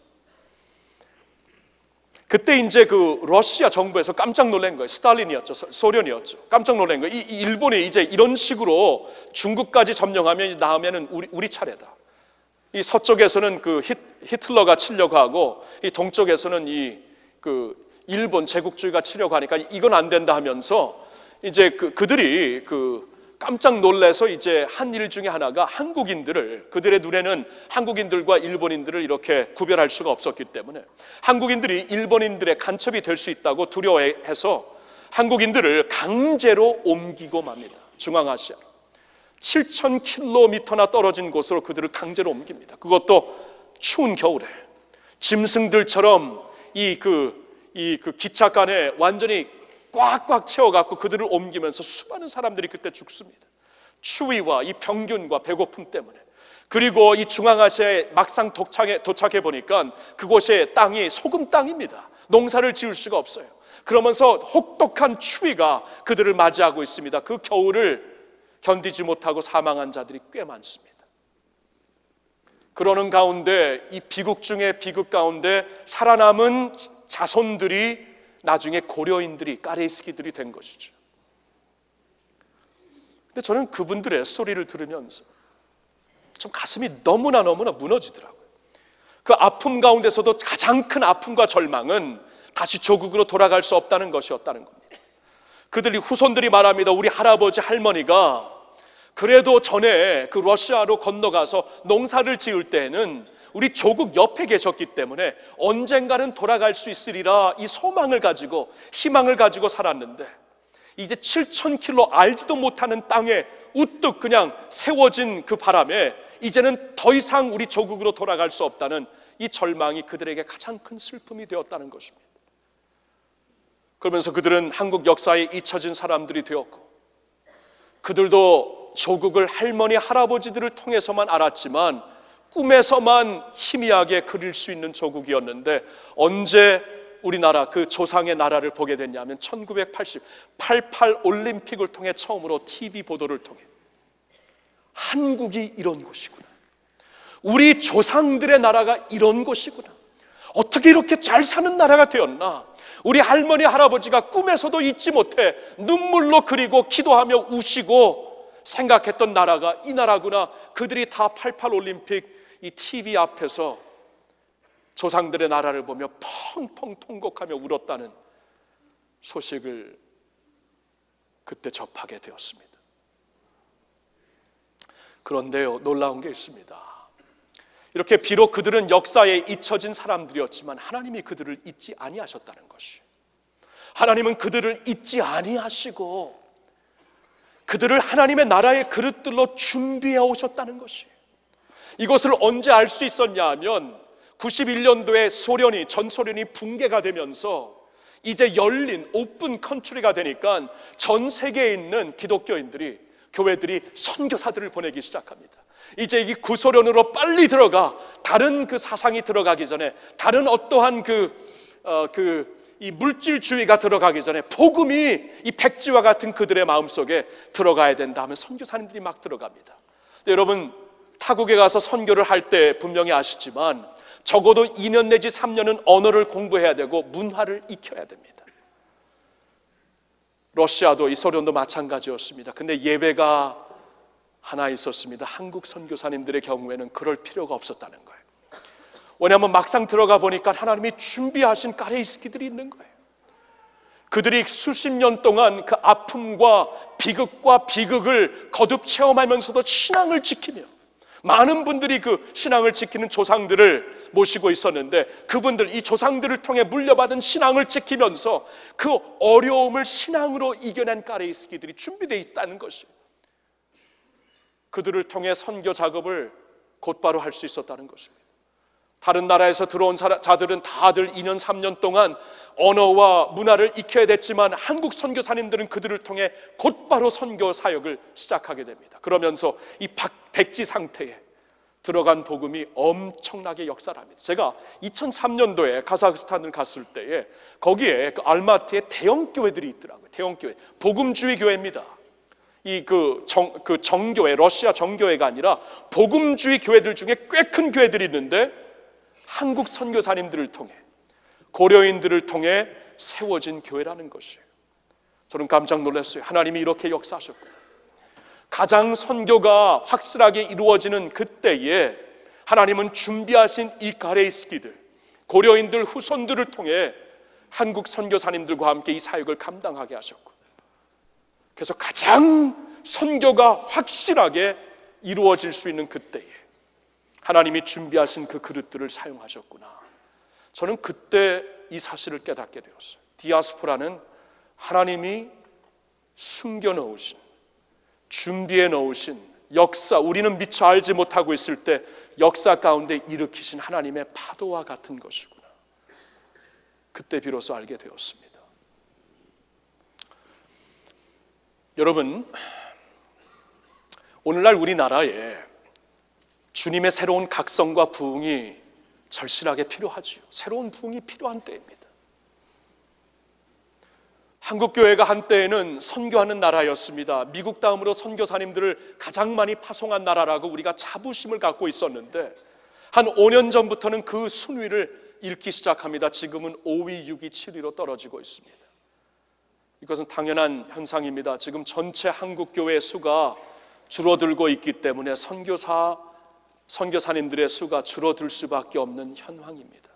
그때 이제 그 러시아 정부에서 깜짝 놀란 거예요. 스탈린이었죠. 소련이었죠. 깜짝 놀란 거예요. 이, 이 일본이 이제 이런 식으로 중국까지 점령하면 다음에는 우리, 우리 차례다. 이 서쪽에서는 그 히, 히틀러가 치려고 하고 이 동쪽에서는 이 그 일본 제국주의가 치려고 하니까 이건 안 된다 하면서 이제 그 그들이 그 깜짝 놀라서 이제 한 일 중에 하나가 한국인들을, 그들의 눈에는 한국인들과 일본인들을 이렇게 구별할 수가 없었기 때문에 한국인들이 일본인들의 간첩이 될 수 있다고 두려워해서 한국인들을 강제로 옮기고 맙니다. 중앙아시아 칠천 킬로미터나 떨어진 곳으로 그들을 강제로 옮깁니다. 그것도 추운 겨울에 짐승들처럼 이 그 이 그 기차간에 완전히 꽉꽉 채워갖고 그들을 옮기면서 수많은 사람들이 그때 죽습니다. 추위와 이 병균과 배고픔 때문에. 그리고 이 중앙아시아에 막상 도착해, 도착해 보니까 그곳의 땅이 소금 땅입니다. 농사를 지을 수가 없어요. 그러면서 혹독한 추위가 그들을 맞이하고 있습니다. 그 겨울을 견디지 못하고 사망한 자들이 꽤 많습니다. 그러는 가운데 이 비극 중에 비극 가운데 살아남은 자손들이 나중에 고려인들이, 까레이스키들이 된 것이죠. 근데 저는 그분들의 스토리를 들으면서 좀 가슴이 너무나 너무나 무너지더라고요. 그 아픔 가운데서도 가장 큰 아픔과 절망은 다시 조국으로 돌아갈 수 없다는 것이었다는 겁니다. 그들이 후손들이 말합니다. 우리 할아버지 할머니가 그래도 전에 그 러시아로 건너가서 농사를 지을 때에는 우리 조국 옆에 계셨기 때문에 언젠가는 돌아갈 수 있으리라 이 소망을 가지고 희망을 가지고 살았는데 이제 칠천 킬로 알지도 못하는 땅에 우뚝 그냥 세워진 그 바람에 이제는 더 이상 우리 조국으로 돌아갈 수 없다는 이 절망이 그들에게 가장 큰 슬픔이 되었다는 것입니다. 그러면서 그들은 한국 역사에 잊혀진 사람들이 되었고 그들도 조국을 할머니 할아버지들을 통해서만 알았지만 꿈에서만 희미하게 그릴 수 있는 조국이었는데 언제 우리나라 그 조상의 나라를 보게 됐냐면 천구백팔십 팔십팔 올림픽을 통해 처음으로 티비 보도를 통해 한국이 이런 곳이구나, 우리 조상들의 나라가 이런 곳이구나, 어떻게 이렇게 잘 사는 나라가 되었나, 우리 할머니 할아버지가 꿈에서도 잊지 못해 눈물로 그리고 기도하며 우시고 생각했던 나라가 이 나라구나. 그들이 다 팔십팔 올림픽 이 티비 앞에서 조상들의 나라를 보며 펑펑 통곡하며 울었다는 소식을 그때 접하게 되었습니다. 그런데요, 놀라운 게 있습니다. 이렇게 비록 그들은 역사에 잊혀진 사람들이었지만 하나님이 그들을 잊지 아니하셨다는 것이, 하나님은 그들을 잊지 아니하시고 그들을 하나님의 나라의 그릇들로 준비해 오셨다는 것이, 이것을 언제 알 수 있었냐 하면 구십일 년도에 소련이, 전소련이 붕괴가 되면서 이제 열린 오픈 컨트리가 되니까 전 세계에 있는 기독교인들이, 교회들이 선교사들을 보내기 시작합니다. 이제 이 구소련으로 빨리 들어가, 다른 그 사상이 들어가기 전에, 다른 어떠한 그, 어, 그 이 물질주의가 들어가기 전에 복음이 이 백지와 같은 그들의 마음속에 들어가야 된다 하면 선교사님들이 막 들어갑니다. 근데 여러분, 타국에 가서 선교를 할 때 분명히 아시지만 적어도 이 년 내지 삼 년은 언어를 공부해야 되고 문화를 익혀야 됩니다. 러시아도 이 소련도 마찬가지였습니다. 근데 예배가 하나 있었습니다. 한국 선교사님들의 경우에는 그럴 필요가 없었다는 거예요. 왜냐하면 막상 들어가 보니까 하나님이 준비하신 까레이스키들이 있는 거예요. 그들이 수십 년 동안 그 아픔과 비극과 비극을 거듭 체험하면서도 신앙을 지키며, 많은 분들이 그 신앙을 지키는 조상들을 모시고 있었는데 그분들, 이 조상들을 통해 물려받은 신앙을 지키면서 그 어려움을 신앙으로 이겨낸 까레이스키들이 준비되어 있다는 것이에요. 그들을 통해 선교 작업을 곧바로 할 수 있었다는 것입니다. 다른 나라에서 들어온 자들은 다들 이 년 삼 년 동안 언어와 문화를 익혀야 됐지만 한국 선교사님들은 그들을 통해 곧바로 선교 사역을 시작하게 됩니다. 그러면서 이 백지 상태에 들어간 복음이 엄청나게 역사를 합니다. 제가 이천삼 년도에 카자흐스탄을 갔을 때에 거기에 그 알마티에 대형 교회들이 있더라고요. 대형 교회, 복음주의 교회입니다. 이 그 정, 그 정교회, 러시아 정교회가 아니라 복음주의 교회들 중에 꽤 큰 교회들이 있는데 한국 선교사님들을 통해, 고려인들을 통해 세워진 교회라는 것이에요. 저는 깜짝 놀랐어요. 하나님이 이렇게 역사하셨구나. 가장 선교가 확실하게 이루어지는 그때에 하나님은 준비하신 이 가레이스키들, 고려인들 후손들을 통해 한국 선교사님들과 함께 이 사역을 감당하게 하셨고, 그래서 가장 선교가 확실하게 이루어질 수 있는 그때에 하나님이 준비하신 그 그릇들을 사용하셨구나. 저는 그때 이 사실을 깨닫게 되었어요. 디아스포라는 하나님이 숨겨 놓으신, 준비해 놓으신 역사, 우리는 미처 알지 못하고 있을 때 역사 가운데 일으키신 하나님의 파도와 같은 것이구나. 그때 비로소 알게 되었습니다. 여러분, 오늘날 우리나라에 주님의 새로운 각성과 부흥이 절실하게 필요하지요. 새로운 부흥이 필요한 때입니다. 한국교회가 한때에는 선교하는 나라였습니다. 미국 다음으로 선교사님들을 가장 많이 파송한 나라라고 우리가 자부심을 갖고 있었는데, 한 오 년 전부터는 그 순위를 잃기 시작합니다. 지금은 오 위, 육 위, 칠 위로 떨어지고 있습니다. 이것은 당연한 현상입니다. 지금 전체 한국교회 수가 줄어들고 있기 때문에 선교사, 선교사님들의 수가 줄어들 수밖에 없는 현황입니다.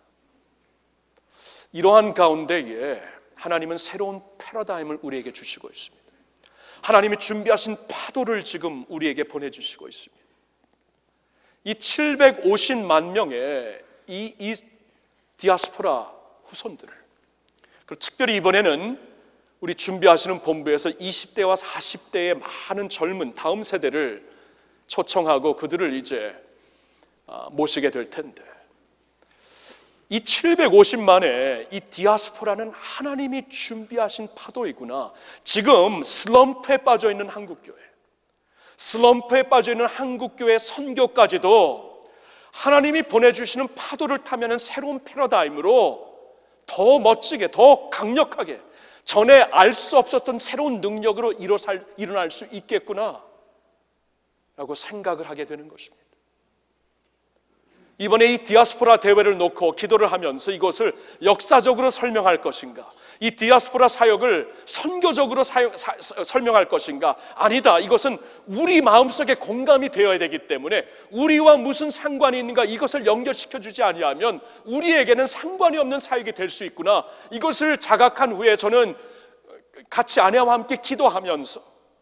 이러한 가운데에 하나님은 새로운 패러다임을 우리에게 주시고 있습니다. 하나님이 준비하신 파도를 지금 우리에게 보내주시고 있습니다. 이 칠백오십만 명의 이, 이 디아스포라 후손들을, 그리고 특별히 이번에는 우리 준비하시는 본부에서 이십 대와 사십 대의 많은 젊은 다음 세대를 초청하고 그들을 이제 모시게 될 텐데, 이 칠백오십만의 이 디아스포라는 하나님이 준비하신 파도이구나. 지금 슬럼프에 빠져 있는 한국교회, 슬럼프에 빠져 있는 한국교회 선교까지도 하나님이 보내주시는 파도를 타면 새로운 패러다임으로 더 멋지게, 더 강력하게, 전에 알 수 없었던 새로운 능력으로 일어날 수 있겠구나 라고 생각을 하게 되는 것입니다. 이번에 이 디아스포라 대회를 놓고 기도를 하면서 이것을 역사적으로 설명할 것인가, 이 디아스포라 사역을 선교적으로 사역, 사, 설명할 것인가, 아니다, 이것은 우리 마음속에 공감이 되어야 되기 때문에 우리와 무슨 상관이 있는가, 이것을 연결시켜주지 아니하면 우리에게는 상관이 없는 사역이 될 수 있구나, 이것을 자각한 후에 저는 같이 아내와 함께 기도하면서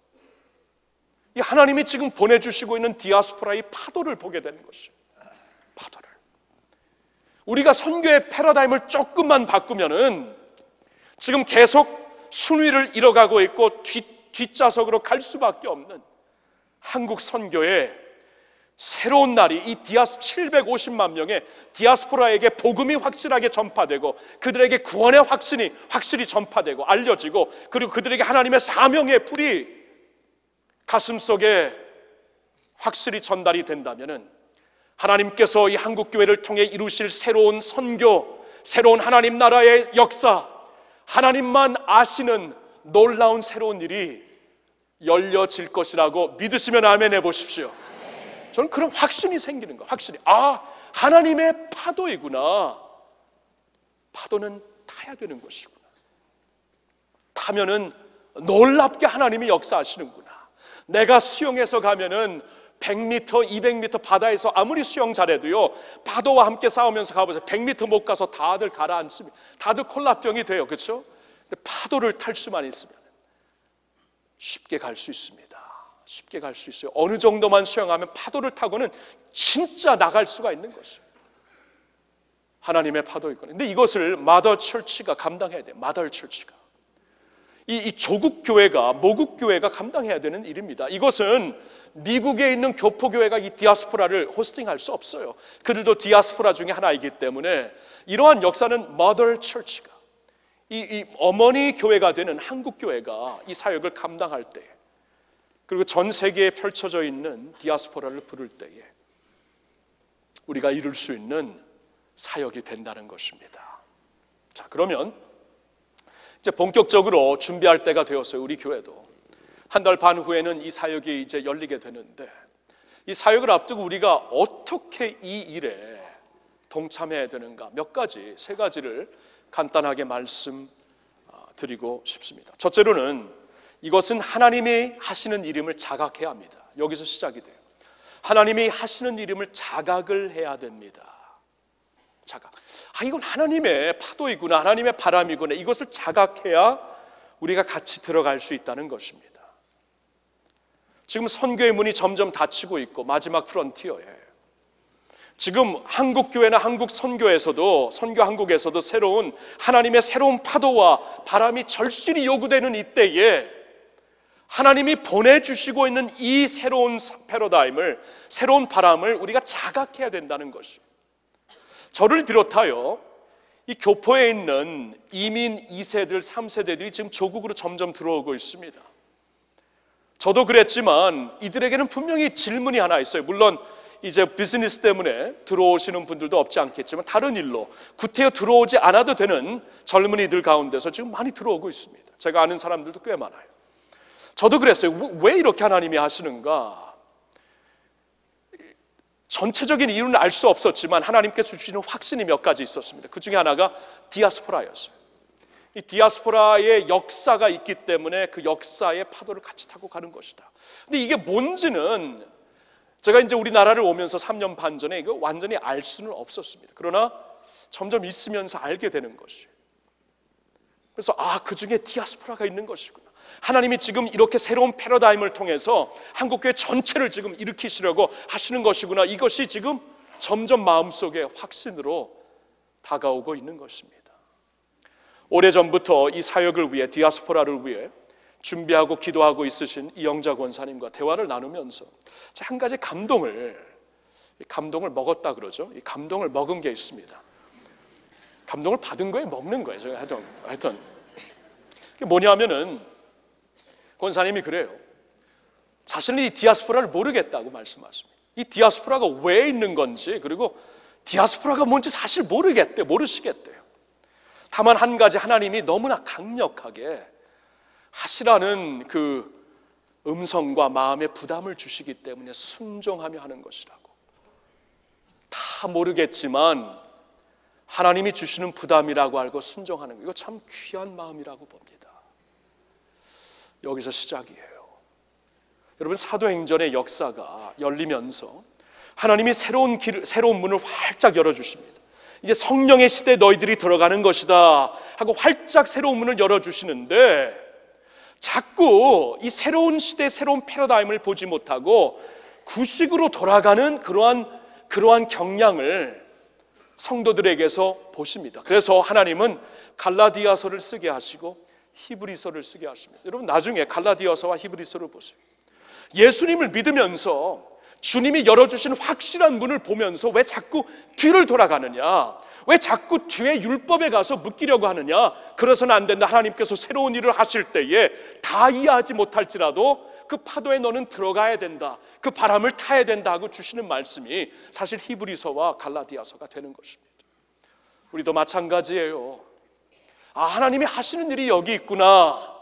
이 하나님이 지금 보내주시고 있는 디아스포라의 파도를 보게 되는 것이죠. 파도를. 우리가 선교의 패러다임을 조금만 바꾸면은 지금 계속 순위를 잃어가고 있고 뒷, 뒷좌석으로 갈 수밖에 없는 한국 선교의 새로운 날이, 이 디아스 칠백오십만 명의 디아스포라에게 복음이 확실하게 전파되고 그들에게 구원의 확신이 확실히 전파되고 알려지고, 그리고 그들에게 하나님의 사명의 불이 가슴속에 확실히 전달이 된다면은 하나님께서 이 한국교회를 통해 이루실 새로운 선교, 새로운 하나님 나라의 역사, 하나님만 아시는 놀라운 새로운 일이 열려질 것이라고 믿으시면 아멘 해보십시오. 저는 그런 확신이 생기는 거예요. 확신이, 아, 하나님의 파도이구나. 파도는 타야 되는 것이구나. 타면은 놀랍게 하나님이 역사하시는구나. 내가 수영해서 가면은 백 미터, 이백 미터 바다에서 아무리 수영 잘해도요, 파도와 함께 싸우면서 가보세요. 백 미터 못 가서 다들 가라앉습니다. 다들 콜라병이 돼요. 그렇죠? 근데 파도를 탈 수만 있으면 쉽게 갈 수 있습니다. 쉽게 갈 수 있어요. 어느 정도만 수영하면 파도를 타고는 진짜 나갈 수가 있는 것이에요. 하나님의 파도이거든요. 근데 이것을 마더 철치가 감당해야 돼요. 마더 철치가. 이, 이 조국 교회가, 모국 교회가 감당해야 되는 일입니다. 이것은 미국에 있는 교포교회가 이 디아스포라를 호스팅할 수 없어요. 그들도 디아스포라 중에 하나이기 때문에 이러한 역사는 Mother Church가, 이, 이 어머니 교회가 되는 한국 교회가 이 사역을 감당할 때, 그리고 전 세계에 펼쳐져 있는 디아스포라를 부를 때에 우리가 이룰 수 있는 사역이 된다는 것입니다. 자, 그러면 이제 본격적으로 준비할 때가 되었어요. 우리 교회도 한 달 반 후에는 이 사역이 이제 열리게 되는데, 이 사역을 앞두고 우리가 어떻게 이 일에 동참해야 되는가, 몇 가지, 세 가지를 간단하게 말씀드리고 싶습니다. 첫째로는 이것은 하나님이 하시는 일임을 자각해야 합니다. 여기서 시작이 돼요. 하나님이 하시는 이름을 자각을 해야 됩니다. 자각. 아, 이건 하나님의 파도이구나, 하나님의 바람이구나. 이것을 자각해야 우리가 같이 들어갈 수 있다는 것입니다. 지금 선교의 문이 점점 닫히고 있고, 마지막 프론티어에 지금 한국 교회나 한국 선교에서도, 선교 한국에서도 새로운 하나님의 새로운 파도와 바람이 절실히 요구되는 이때에 하나님이 보내주시고 있는 이 새로운 패러다임을, 새로운 바람을 우리가 자각해야 된다는 것입니다. 저를 비롯하여 이 교포에 있는 이민 이 세들, 삼 세대들이 지금 조국으로 점점 들어오고 있습니다. 저도 그랬지만 이들에게는 분명히 질문이 하나 있어요. 물론 이제 비즈니스 때문에 들어오시는 분들도 없지 않겠지만 다른 일로 구태여 들어오지 않아도 되는 젊은이들 가운데서 지금 많이 들어오고 있습니다. 제가 아는 사람들도 꽤 많아요. 저도 그랬어요. 왜 이렇게 하나님이 하시는가? 전체적인 이유는 알 수 없었지만 하나님께서 주시는 확신이 몇 가지 있었습니다. 그 중에 하나가 디아스포라였어요. 이 디아스포라의 역사가 있기 때문에 그 역사의 파도를 같이 타고 가는 것이다. 근데 이게 뭔지는 제가 이제 우리나라를 오면서 삼 년 반 전에 이거 완전히 알 수는 없었습니다. 그러나 점점 있으면서 알게 되는 것이에요. 그래서 아, 그 중에 디아스포라가 있는 것이구나. 하나님이 지금 이렇게 새로운 패러다임을 통해서 한국교회 전체를 지금 일으키시려고 하시는 것이구나. 이것이 지금 점점 마음속에 확신으로 다가오고 있는 것입니다. 오래전부터 이 사역을 위해, 디아스포라를 위해 준비하고 기도하고 있으신 이영자 권사님과 대화를 나누면서 한 가지 감동을 감동을 먹었다 그러죠. 이 감동을 먹은 게 있습니다. 감동을 받은 거에 먹는 거예요. 제가 하여튼, 하여튼 그게 뭐냐면은 권사님이 그래요. 자신이 이 디아스포라를 모르겠다고 말씀하십니다. 이 디아스포라가 왜 있는 건지, 그리고 디아스포라가 뭔지 사실 모르겠대, 모르시겠대요. 다만 한 가지, 하나님이 너무나 강력하게 하시라는 그 음성과 마음의 부담을 주시기 때문에 순종하며 하는 것이라고. 다 모르겠지만 하나님이 주시는 부담이라고 알고 순종하는 거, 이거 참 귀한 마음이라고 봅니다. 여기서 시작이에요. 여러분, 사도행전의 역사가 열리면서 하나님이 새로운 길, 새로운 문을 활짝 열어주십니다. 이제 성령의 시대에 너희들이 들어가는 것이다 하고 활짝 새로운 문을 열어주시는데, 자꾸 이 새로운 시대, 새로운 패러다임을 보지 못하고 구식으로 돌아가는 그러한, 그러한 경향을 성도들에게서 보십니다. 그래서 하나님은 갈라디아서를 쓰게 하시고 히브리서를 쓰게 하십니다. 여러분, 나중에 갈라디아서와 히브리서를 보세요. 예수님을 믿으면서 주님이 열어주신 확실한 문을 보면서 왜 자꾸 뒤를 돌아가느냐, 왜 자꾸 뒤에 율법에 가서 묶이려고 하느냐, 그래서는 안 된다. 하나님께서 새로운 일을 하실 때에 다 이해하지 못할지라도 그 파도에 너는 들어가야 된다, 그 바람을 타야 된다 하고 주시는 말씀이 사실 히브리서와 갈라디아서가 되는 것입니다. 우리도 마찬가지예요. 아, 하나님이 하시는 일이 여기 있구나.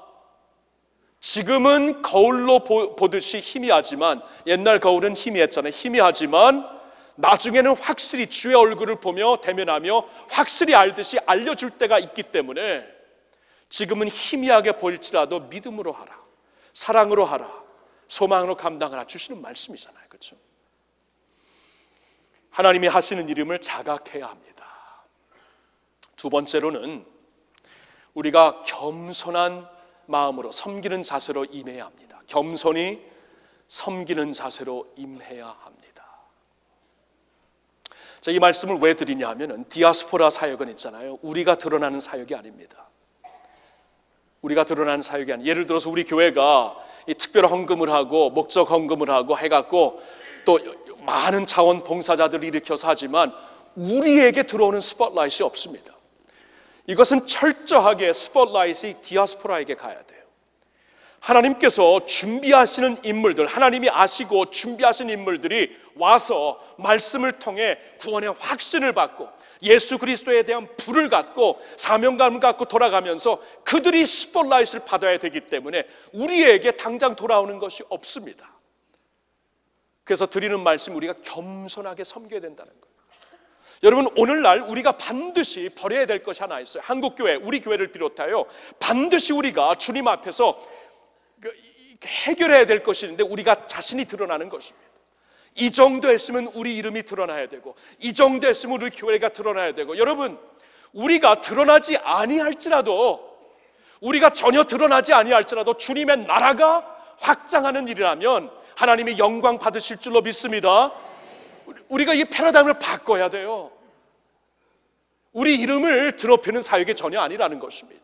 지금은 거울로 보, 보듯이 희미하지만, 옛날 거울은 희미했잖아요. 희미하지만 나중에는 확실히 주의 얼굴을 보며 대면하며 확실히 알듯이 알려줄 때가 있기 때문에 지금은 희미하게 보일지라도 믿음으로 하라, 사랑으로 하라, 소망으로 감당하라 주시는 말씀이잖아요. 그렇죠? 하나님이 하시는 이름을 자각해야 합니다. 두 번째로는 우리가 겸손한 마음으로 섬기는 자세로 임해야 합니다. 겸손히 섬기는 자세로 임해야 합니다. 자, 이 말씀을 왜 드리냐 하면은 디아스포라 사역은 있잖아요. 우리가 드러나는 사역이 아닙니다. 우리가 드러나는 사역이 아니. 예를 들어서 우리 교회가 이 특별 헌금을 하고 목적 헌금을 하고 해갖고 또 많은 차원 봉사자들을 일으켜서 하지만 우리에게 들어오는 스포트라이트이 없습니다. 이것은 철저하게 스포트라이트이 디아스포라에게 가야 돼요. 하나님께서 준비하시는 인물들, 하나님이 아시고 준비하신 인물들이 와서 말씀을 통해 구원의 확신을 받고 예수 그리스도에 대한 불을 갖고 사명감을 갖고 돌아가면서 그들이 스포트라이트를 받아야 되기 때문에 우리에게 당장 돌아오는 것이 없습니다. 그래서 드리는 말씀, 우리가 겸손하게 섬겨야 된다는 거예요. 여러분, 오늘날 우리가 반드시 버려야 될 것이 하나 있어요. 한국교회, 우리 교회를 비롯하여 반드시 우리가 주님 앞에서 해결해야 될 것이 있는데 우리가 자신이 드러나는 것입니다. 이 정도 했으면 우리 이름이 드러나야 되고, 이 정도 했으면 우리 교회가 드러나야 되고. 여러분, 우리가 드러나지 아니할지라도, 우리가 전혀 드러나지 아니할지라도 주님의 나라가 확장하는 일이라면 하나님이 영광 받으실 줄로 믿습니다. 우리가 이 패러다임을 바꿔야 돼요. 우리 이름을 더럽히는 사역이 전혀 아니라는 것입니다.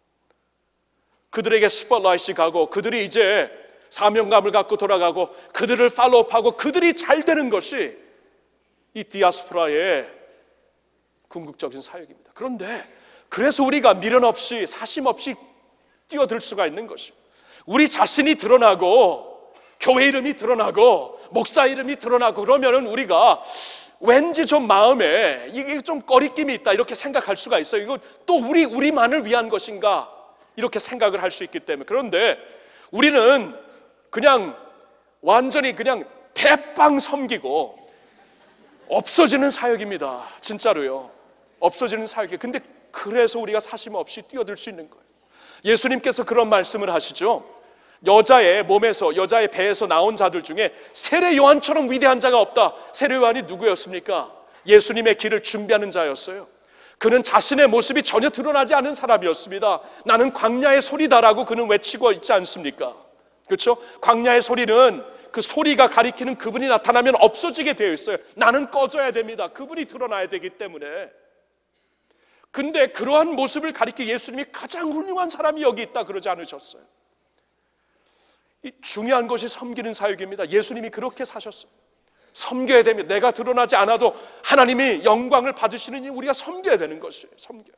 그들에게 스포트라이트가 가고, 그들이 이제 사명감을 갖고 돌아가고, 그들을 팔로우하고 그들이 잘 되는 것이 이 디아스포라의 궁극적인 사역입니다. 그런데 그래서 우리가 미련 없이 사심 없이 뛰어들 수가 있는 것입니다. 우리 자신이 드러나고 교회 이름이 드러나고 목사 이름이 드러나고 그러면은 우리가 왠지 좀 마음에 이게 좀 꺼리낌이 있다 이렇게 생각할 수가 있어요. 이거 또 우리 우리만을 위한 것인가 이렇게 생각을 할 수 있기 때문에. 그런데 우리는 그냥 완전히 그냥 대빵 섬기고 없어지는 사역입니다. 진짜로요. 없어지는 사역이에요. 근데 그래서 우리가 사심 없이 뛰어들 수 있는 거예요. 예수님께서 그런 말씀을 하시죠. 여자의 몸에서, 여자의 배에서 나온 자들 중에 세례 요한처럼 위대한 자가 없다. 세례 요한이 누구였습니까? 예수님의 길을 준비하는 자였어요. 그는 자신의 모습이 전혀 드러나지 않은 사람이었습니다. 나는 광야의 소리다라고 그는 외치고 있지 않습니까? 그렇죠? 광야의 소리는 그 소리가 가리키는 그분이 나타나면 없어지게 되어 있어요. 나는 꺼져야 됩니다. 그분이 드러나야 되기 때문에. 근데 그러한 모습을 가리키기 예수님이 가장 훌륭한 사람이 여기 있다 그러지 않으셨어요? 이 중요한 것이 섬기는 사역입니다. 예수님이 그렇게 사셨어요. 섬겨야 됩니다. 내가 드러나지 않아도 하나님이 영광을 받으시는 일 우리가 섬겨야 되는 것이에요. 섬겨요.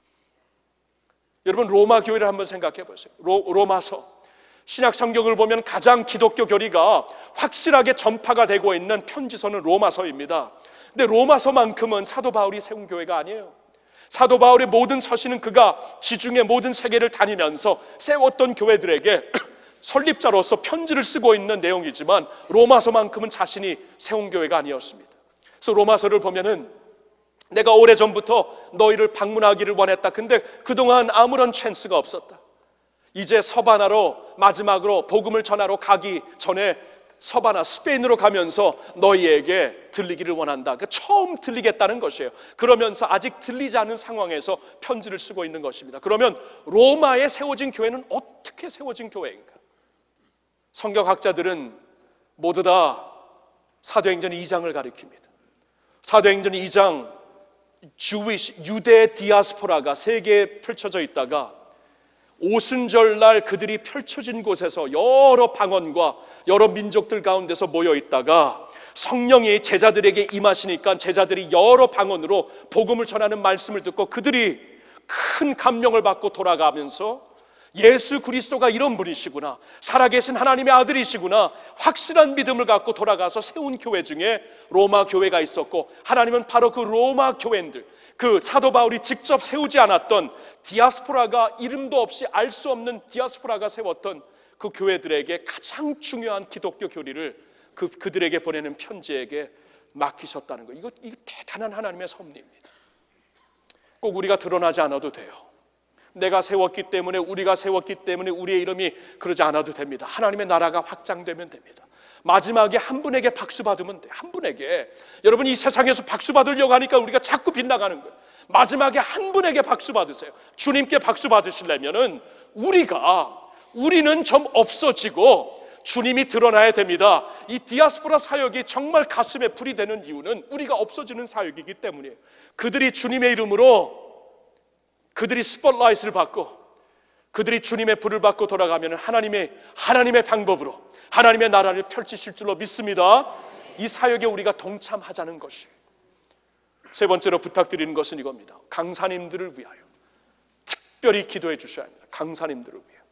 여러분, 로마 교회를 한번 생각해 보세요. 로, 로마서 신약 성경을 보면 가장 기독교 교리가 확실하게 전파가 되고 있는 편지서는 로마서입니다. 근데 로마서만큼은 사도 바울이 세운 교회가 아니에요. 사도 바울의 모든 서신은 그가 지중해 모든 세계를 다니면서 세웠던 교회들에게 설립자로서 편지를 쓰고 있는 내용이지만 로마서만큼은 자신이 세운 교회가 아니었습니다. 그래서 로마서를 보면은 내가 오래전부터 너희를 방문하기를 원했다. 근데 그동안 아무런 찬스가 없었다. 이제 서바나로 마지막으로 복음을 전하러 가기 전에 서바나 스페인으로 가면서 너희에게 들리기를 원한다. 그러니까 처음 들리겠다는 것이에요. 그러면서 아직 들리지 않은 상황에서 편지를 쓰고 있는 것입니다. 그러면 로마에 세워진 교회는 어떻게 세워진 교회인가? 성경학자들은 모두 다 사도행전 이 장을 가리킵니다. 사도행전 이 장 주위시 유대 디아스포라가 세계에 펼쳐져 있다가 오순절날 그들이 펼쳐진 곳에서 여러 방언과 여러 민족들 가운데서 모여 있다가 성령이 제자들에게 임하시니까 제자들이 여러 방언으로 복음을 전하는 말씀을 듣고 그들이 큰 감명을 받고 돌아가면서 예수 그리스도가 이런 분이시구나, 살아계신 하나님의 아들이시구나, 확실한 믿음을 갖고 돌아가서 세운 교회 중에 로마 교회가 있었고, 하나님은 바로 그 로마 교회인들, 그 사도 바울이 직접 세우지 않았던 디아스포라가, 이름도 없이 알 수 없는 디아스포라가 세웠던 그 교회들에게 가장 중요한 기독교 교리를 그, 그들에게 보내는 편지에게 맡기셨다는 거. 이거, 이거 대단한 하나님의 섭리입니다. 꼭 우리가 드러나지 않아도 돼요. 내가 세웠기 때문에, 우리가 세웠기 때문에 우리의 이름이 그러지 않아도 됩니다. 하나님의 나라가 확장되면 됩니다. 마지막에 한 분에게 박수 받으면 돼요. 한 분에게. 여러분, 이 세상에서 박수 받으려고 하니까 우리가 자꾸 빗나가는 거예요. 마지막에 한 분에게 박수 받으세요. 주님께 박수 받으시려면은 우리가 우리는 좀 없어지고 주님이 드러나야 됩니다. 이 디아스포라 사역이 정말 가슴에 불이 되는 이유는 우리가 없어지는 사역이기 때문이에요. 그들이 주님의 이름으로, 그들이 스포트라이트를 받고 그들이 주님의 불을 받고 돌아가면 하나님의 하나님의 방법으로 하나님의 나라를 펼치실 줄로 믿습니다. 이 사역에 우리가 동참하자는 것이. 세 번째로 부탁드리는 것은 이겁니다. 강사님들을 위하여 특별히 기도해 주셔야 합니다. 강사님들을 위하여.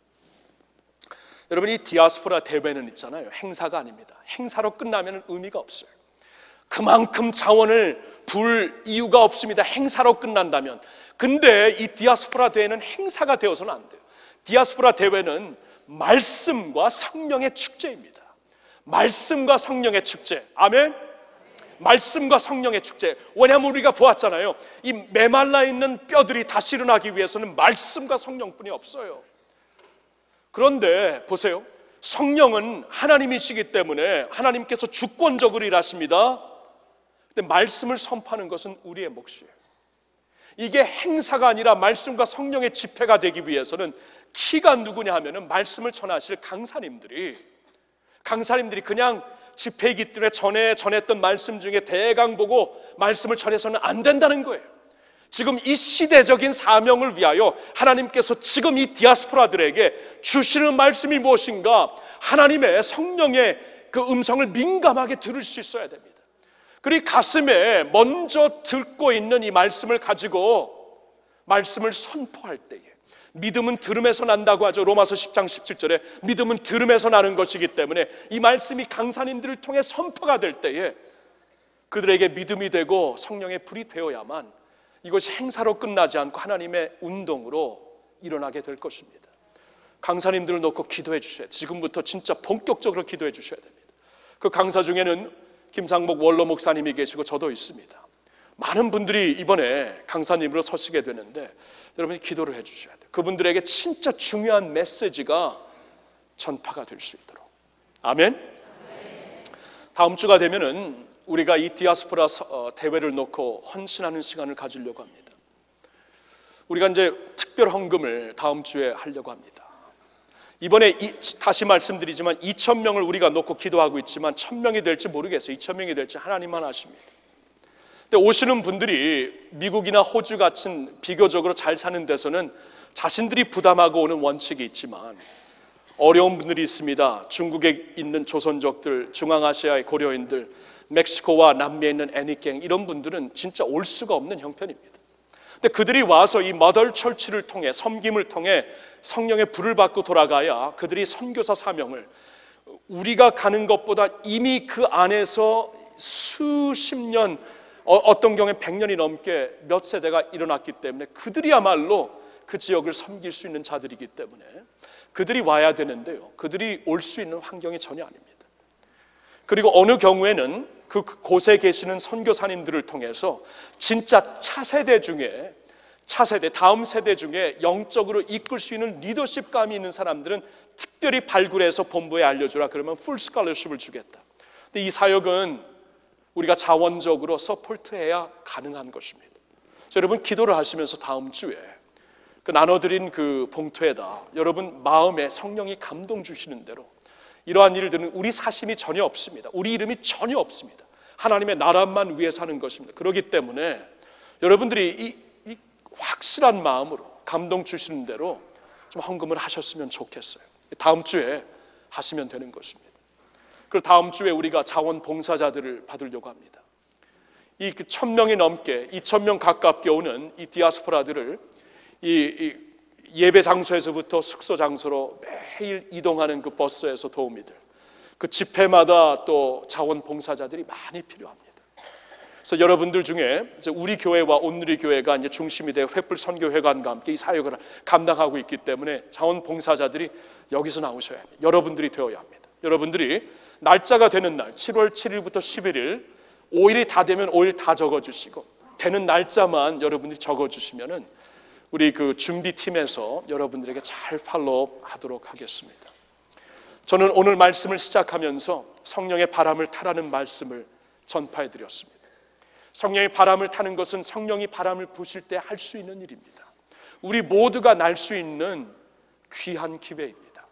여러분, 이 디아스포라 대회는 있잖아요, 행사가 아닙니다. 행사로 끝나면 의미가 없어요. 그만큼 자원을 불 이유가 없습니다. 행사로 끝난다면. 근데 이 디아스포라 대회는 행사가 되어서는 안 돼요. 디아스포라 대회는 말씀과 성령의 축제입니다. 말씀과 성령의 축제. 아멘. 말씀과 성령의 축제. 왜냐하면 우리가 보았잖아요, 이 메말라 있는 뼈들이 다시 일어나기 위해서는 말씀과 성령뿐이 없어요. 그런데 보세요, 성령은 하나님이시기 때문에 하나님께서 주권적으로 일하십니다. 근데 말씀을 선포하는 것은 우리의 몫이에요. 이게 행사가 아니라 말씀과 성령의 집회가 되기 위해서는 키가 누구냐 하면은 말씀을 전하실 강사님들이 강사님들이 그냥 집회이기 때문에 전에 전했던 말씀 중에 대강 보고 말씀을 전해서는 안 된다는 거예요. 지금 이 시대적인 사명을 위하여 하나님께서 지금 이 디아스포라들에게 주시는 말씀이 무엇인가? 하나님의 성령의 그 음성을 민감하게 들을 수 있어야 됩니다. 그리고 가슴에 먼저 듣고 있는 이 말씀을 가지고 말씀을 선포할 때에, 믿음은 들음에서 난다고 하죠. 로마서 십 장 십칠 절에 믿음은 들음에서 나는 것이기 때문에 이 말씀이 강사님들을 통해 선포가 될 때에 그들에게 믿음이 되고 성령의 불이 되어야만 이것이 행사로 끝나지 않고 하나님의 운동으로 일어나게 될 것입니다. 강사님들을 놓고 기도해 주셔야 돼요. 지금부터 진짜 본격적으로 기도해 주셔야 됩니다. 그 강사 중에는 김상목 원로 목사님이 계시고 저도 있습니다. 많은 분들이 이번에 강사님으로 서시게 되는데 여러분이 기도를 해 주셔야 돼요. 그분들에게 진짜 중요한 메시지가 전파가 될 수 있도록. 아멘. 다음 주가 되면은 우리가 이 디아스포라 대회를 놓고 헌신하는 시간을 가지려고 합니다. 우리가 이제 특별 헌금을 다음 주에 하려고 합니다. 이번에 이, 다시 말씀드리지만 이천 명을 우리가 놓고 기도하고 있지만 천 명이 될지 모르겠어요. 이천 명이 될지 하나님만 아십니다. 근데 오시는 분들이 미국이나 호주 같은 비교적으로 잘 사는 데서는 자신들이 부담하고 오는 원칙이 있지만 어려운 분들이 있습니다. 중국에 있는 조선족들, 중앙아시아의 고려인들, 멕시코와 남미에 있는 애니갱, 이런 분들은 진짜 올 수가 없는 형편입니다. 근데 그들이 와서 이 머덜 철치를 통해, 섬김을 통해 성령의 불을 받고 돌아가야 그들이 선교사 사명을, 우리가 가는 것보다 이미 그 안에서 수십 년, 어, 어떤 경우에 백 년이 넘게 몇 세대가 일어났기 때문에 그들이야말로 그 지역을 섬길 수 있는 자들이기 때문에 그들이 와야 되는데요, 그들이 올 수 있는 환경이 전혀 아닙니다. 그리고 어느 경우에는 그 곳에 계시는 선교사님들을 통해서 진짜 차세대 중에, 차세대, 다음 세대 중에 영적으로 이끌 수 있는 리더십감이 있는 사람들은 특별히 발굴해서 본부에 알려주라. 그러면 풀 스칼러십을 주겠다. 근데 이 사역은 우리가 자원적으로 서포트해야 가능한 것입니다. 그래서 여러분 기도를 하시면서 다음 주에 그 나눠드린 그 봉투에다 여러분 마음에 성령이 감동 주시는 대로 이러한 일들은 우리 사심이 전혀 없습니다. 우리 이름이 전혀 없습니다. 하나님의 나라만 위해 사는 것입니다. 그렇기 때문에 여러분들이 이, 이 확실한 마음으로 감동 주시는 대로 좀 헌금을 하셨으면 좋겠어요. 다음 주에 하시면 되는 것입니다. 그리고 다음 주에 우리가 자원봉사자들을 받으려고 합니다. 이 천 명이 넘게, 이천 명 가깝게 오는 이 디아스포라들을 이, 이 예배 장소에서부터 숙소 장소로 매일 이동하는 그 버스에서 도우미들, 그 집회마다 또 자원봉사자들이 많이 필요합니다. 그래서 여러분들 중에 이제 우리 교회와 온누리 교회가 이제 중심이 되어 횃불 선교회관과 함께 이 사역을 감당하고 있기 때문에 자원봉사자들이 여기서 나오셔야 합니다. 여러분들이 되어야 합니다. 여러분들이 날짜가 되는 날 칠월 칠일부터 십일일 오 일이 다 되면 오 일 다 적어주시고 되는 날짜만 여러분들이 적어주시면은 우리 그 준비팀에서 여러분들에게 잘 팔로우하도록 하겠습니다. 저는 오늘 말씀을 시작하면서 성령의 바람을 타라는 말씀을 전파해드렸습니다. 성령의 바람을 타는 것은 성령이 바람을 부실 때 할 수 있는 일입니다. 우리 모두가 날 수 있는 귀한 기회입니다.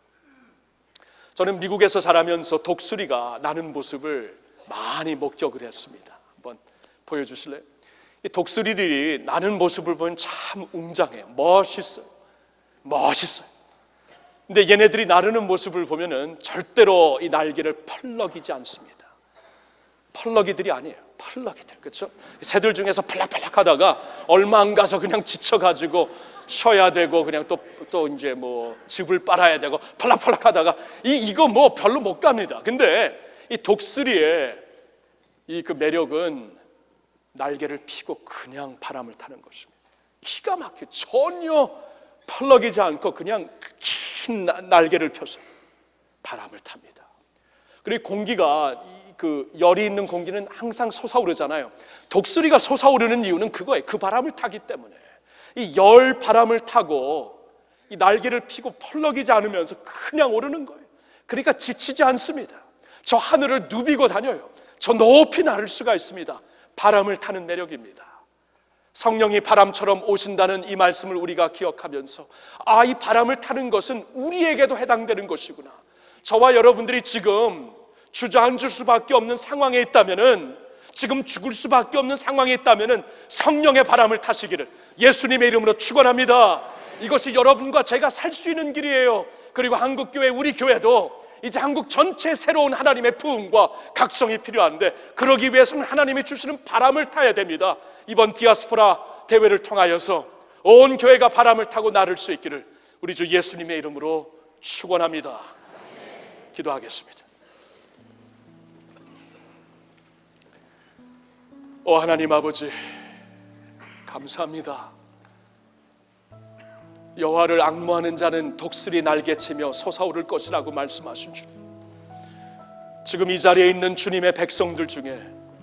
저는 미국에서 자라면서 독수리가 나는 모습을 많이 목격을 했습니다. 한번 보여주실래요? 이 독수리들이 나는 모습을 보면 참 웅장해요. 멋있어요. 멋있어요. 근데 얘네들이 나르는 모습을 보면은 절대로 이 날개를 펄럭이지 않습니다. 펄럭이들이 아니에요. 펄럭이들, 그렇죠? 새들 중에서 팔락팔락 하다가 얼마 안 가서 그냥 지쳐가지고 쉬어야 되고 그냥 또, 또 이제 뭐 즙을 빨아야 되고 팔락팔락 하다가 이, 이거 뭐 별로 못 갑니다. 근데 이 독수리의 이 그 매력은 날개를 펴고 그냥 바람을 타는 것입니다. 기가 막혀 전혀 펄럭이지 않고 그냥 긴 날개를 펴서 바람을 탑니다. 그리고 공기가 그 열이 있는 공기는 항상 솟아오르잖아요. 독수리가 솟아오르는 이유는 그거예요. 그 바람을 타기 때문에 이 열 바람을 타고 이 날개를 펴고 펄럭이지 않으면서 그냥 오르는 거예요. 그러니까 지치지 않습니다. 저 하늘을 누비고 다녀요. 저 높이 나를 수가 있습니다. 바람을 타는 매력입니다. 성령이 바람처럼 오신다는 이 말씀을 우리가 기억하면서, 아, 이 바람을 타는 것은 우리에게도 해당되는 것이구나. 저와 여러분들이 지금 주저앉을 수밖에 없는 상황에 있다면은, 지금 죽을 수밖에 없는 상황에 있다면은 성령의 바람을 타시기를 예수님의 이름으로 축원합니다. 이것이 여러분과 제가 살 수 있는 길이에요. 그리고 한국교회, 우리 교회도 이제 한국 전체에 새로운 하나님의 부흥과 각성이 필요한데, 그러기 위해서는 하나님이 주시는 바람을 타야 됩니다. 이번 디아스포라 대회를 통하여서 온 교회가 바람을 타고 나를 수 있기를 우리 주 예수님의 이름으로 축원합니다. 기도하겠습니다. 오 하나님 아버지, 감사합니다. 여호와를 앙모하는 자는 독수리 날개치며 솟아오를 것이라고 말씀하신 주님, 지금 이 자리에 있는 주님의 백성들 중에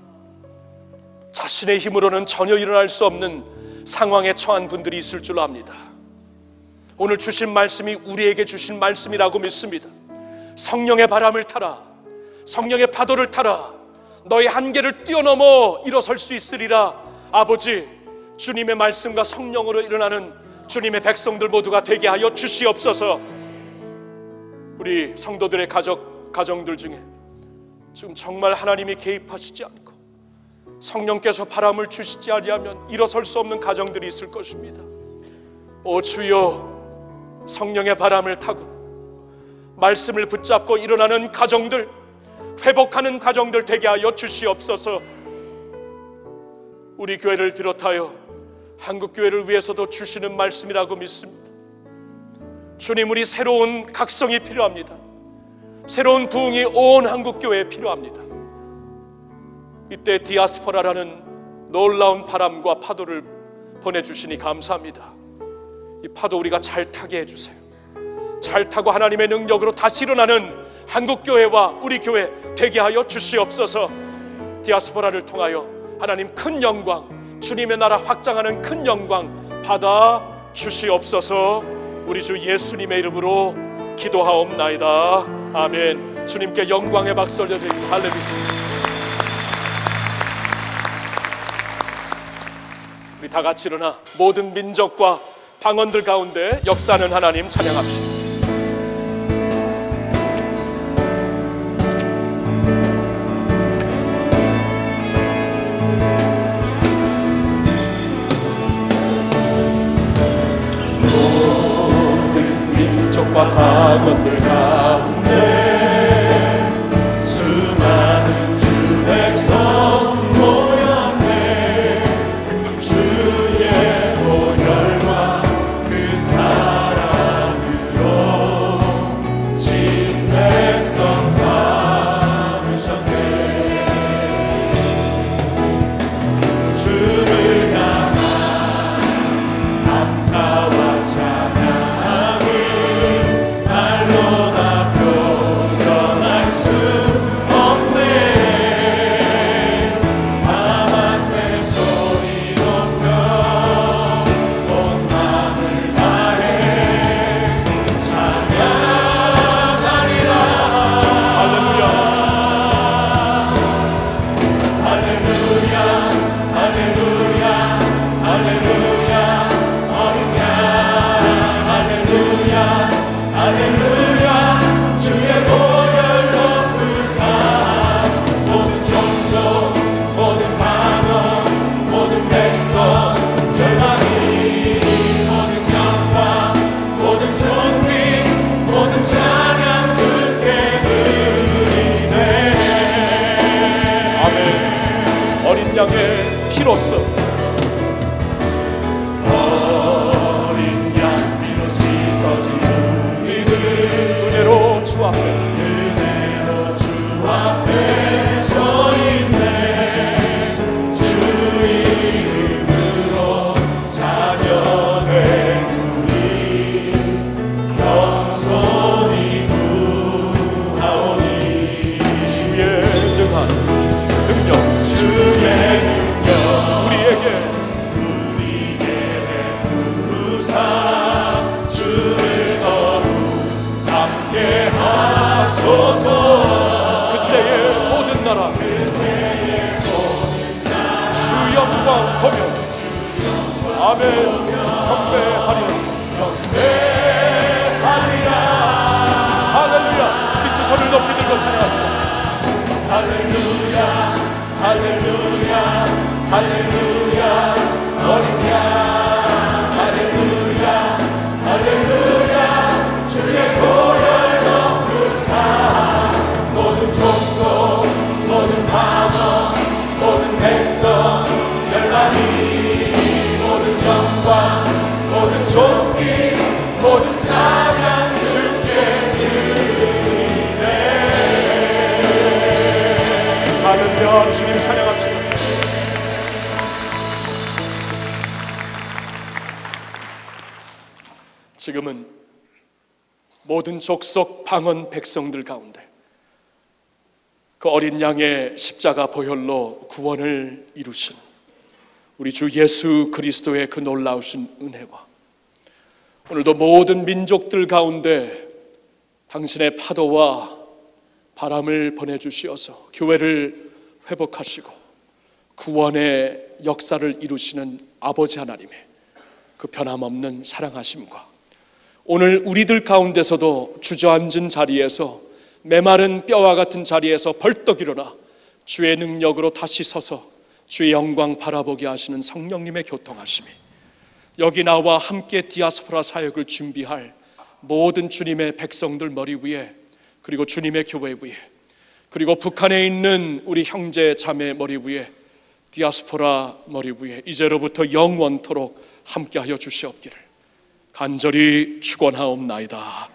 자신의 힘으로는 전혀 일어날 수 없는 상황에 처한 분들이 있을 줄 압니다. 오늘 주신 말씀이 우리에게 주신 말씀이라고 믿습니다. 성령의 바람을 타라, 성령의 파도를 타라, 너의 한계를 뛰어넘어 일어설 수 있으리라. 아버지, 주님의 말씀과 성령으로 일어나는 주님의 백성들 모두가 되게 하여 주시옵소서. 우리 성도들의 가족, 가정들 중에 지금 정말 하나님이 개입하시지 않고 성령께서 바람을 주시지 아니하면 일어설 수 없는 가정들이 있을 것입니다. 오 주여, 성령의 바람을 타고 말씀을 붙잡고 일어나는 가정들, 회복하는 가정들 되게 하여 주시옵소서. 우리 교회를 비롯하여 한국교회를 위해서도 주시는 말씀이라고 믿습니다. 주님, 우리 새로운 각성이 필요합니다. 새로운 부흥이 온 한국교회에 필요합니다. 이때 디아스포라라는 놀라운 바람과 파도를 보내주시니 감사합니다. 이 파도 우리가 잘 타게 해주세요. 잘 타고 하나님의 능력으로 다시 일어나는 한국교회와 우리 교회 되게 하여 주시옵소서. 디아스포라를 통하여 하나님 큰 영광, 주님의 나라 확장하는 큰 영광 받아 주시옵소서. 우리 주 예수님의 이름으로 기도하옵나이다. 아멘. 주님께 영광의 박수 올려드립니다. 할렐루야. 우리 다 같이 일어나 모든 민족과 방언들 가운데 역사하는 하나님 찬양합시다. 민족과 방언들 가운데 수많은 주 백성 모였네. 주의 보혈과 그 사랑으로 진 백성 삼으셨네. 주를 향한 감사와 찬양 말로 다 표 경배하리라. 경배하리라. 할렐루야. 두 손을 높이 들고 찬양합시다. 할렐루야 할렐루야 할렐루야 어린 양 할렐루야 할렐루야 주의 보혈 덮으사 모든 족속 모든 방언 모든 백성 열방이 모든 영광 모든 존귀 모든 찬양 주께 드리네. 할렐루야. 주님 찬양합시다. 지금은 모든 족속 방언 백성들 가운데 그 어린 양의 십자가 보혈로 구원을 이루신 우리 주 예수 그리스도의 그 놀라우신 은혜와 오늘도 모든 민족들 가운데 당신의 파도와 바람을 보내주시어서 교회를 회복하시고 구원의 역사를 이루시는 아버지 하나님의 그 변함없는 사랑하심과 오늘 우리들 가운데서도 주저앉은 자리에서 메마른 뼈와 같은 자리에서 벌떡 일어나 주의 능력으로 다시 서서 주의 영광 바라보게 하시는 성령님의 교통하심이 여기 나와 함께 디아스포라 사역을 준비할 모든 주님의 백성들 머리 위에 그리고 주님의 교회 위에 그리고 북한에 있는 우리 형제 자매 머리 위에 디아스포라 머리 위에 이제로부터 영원토록 함께하여 주시옵기를 간절히 축원하옵나이다.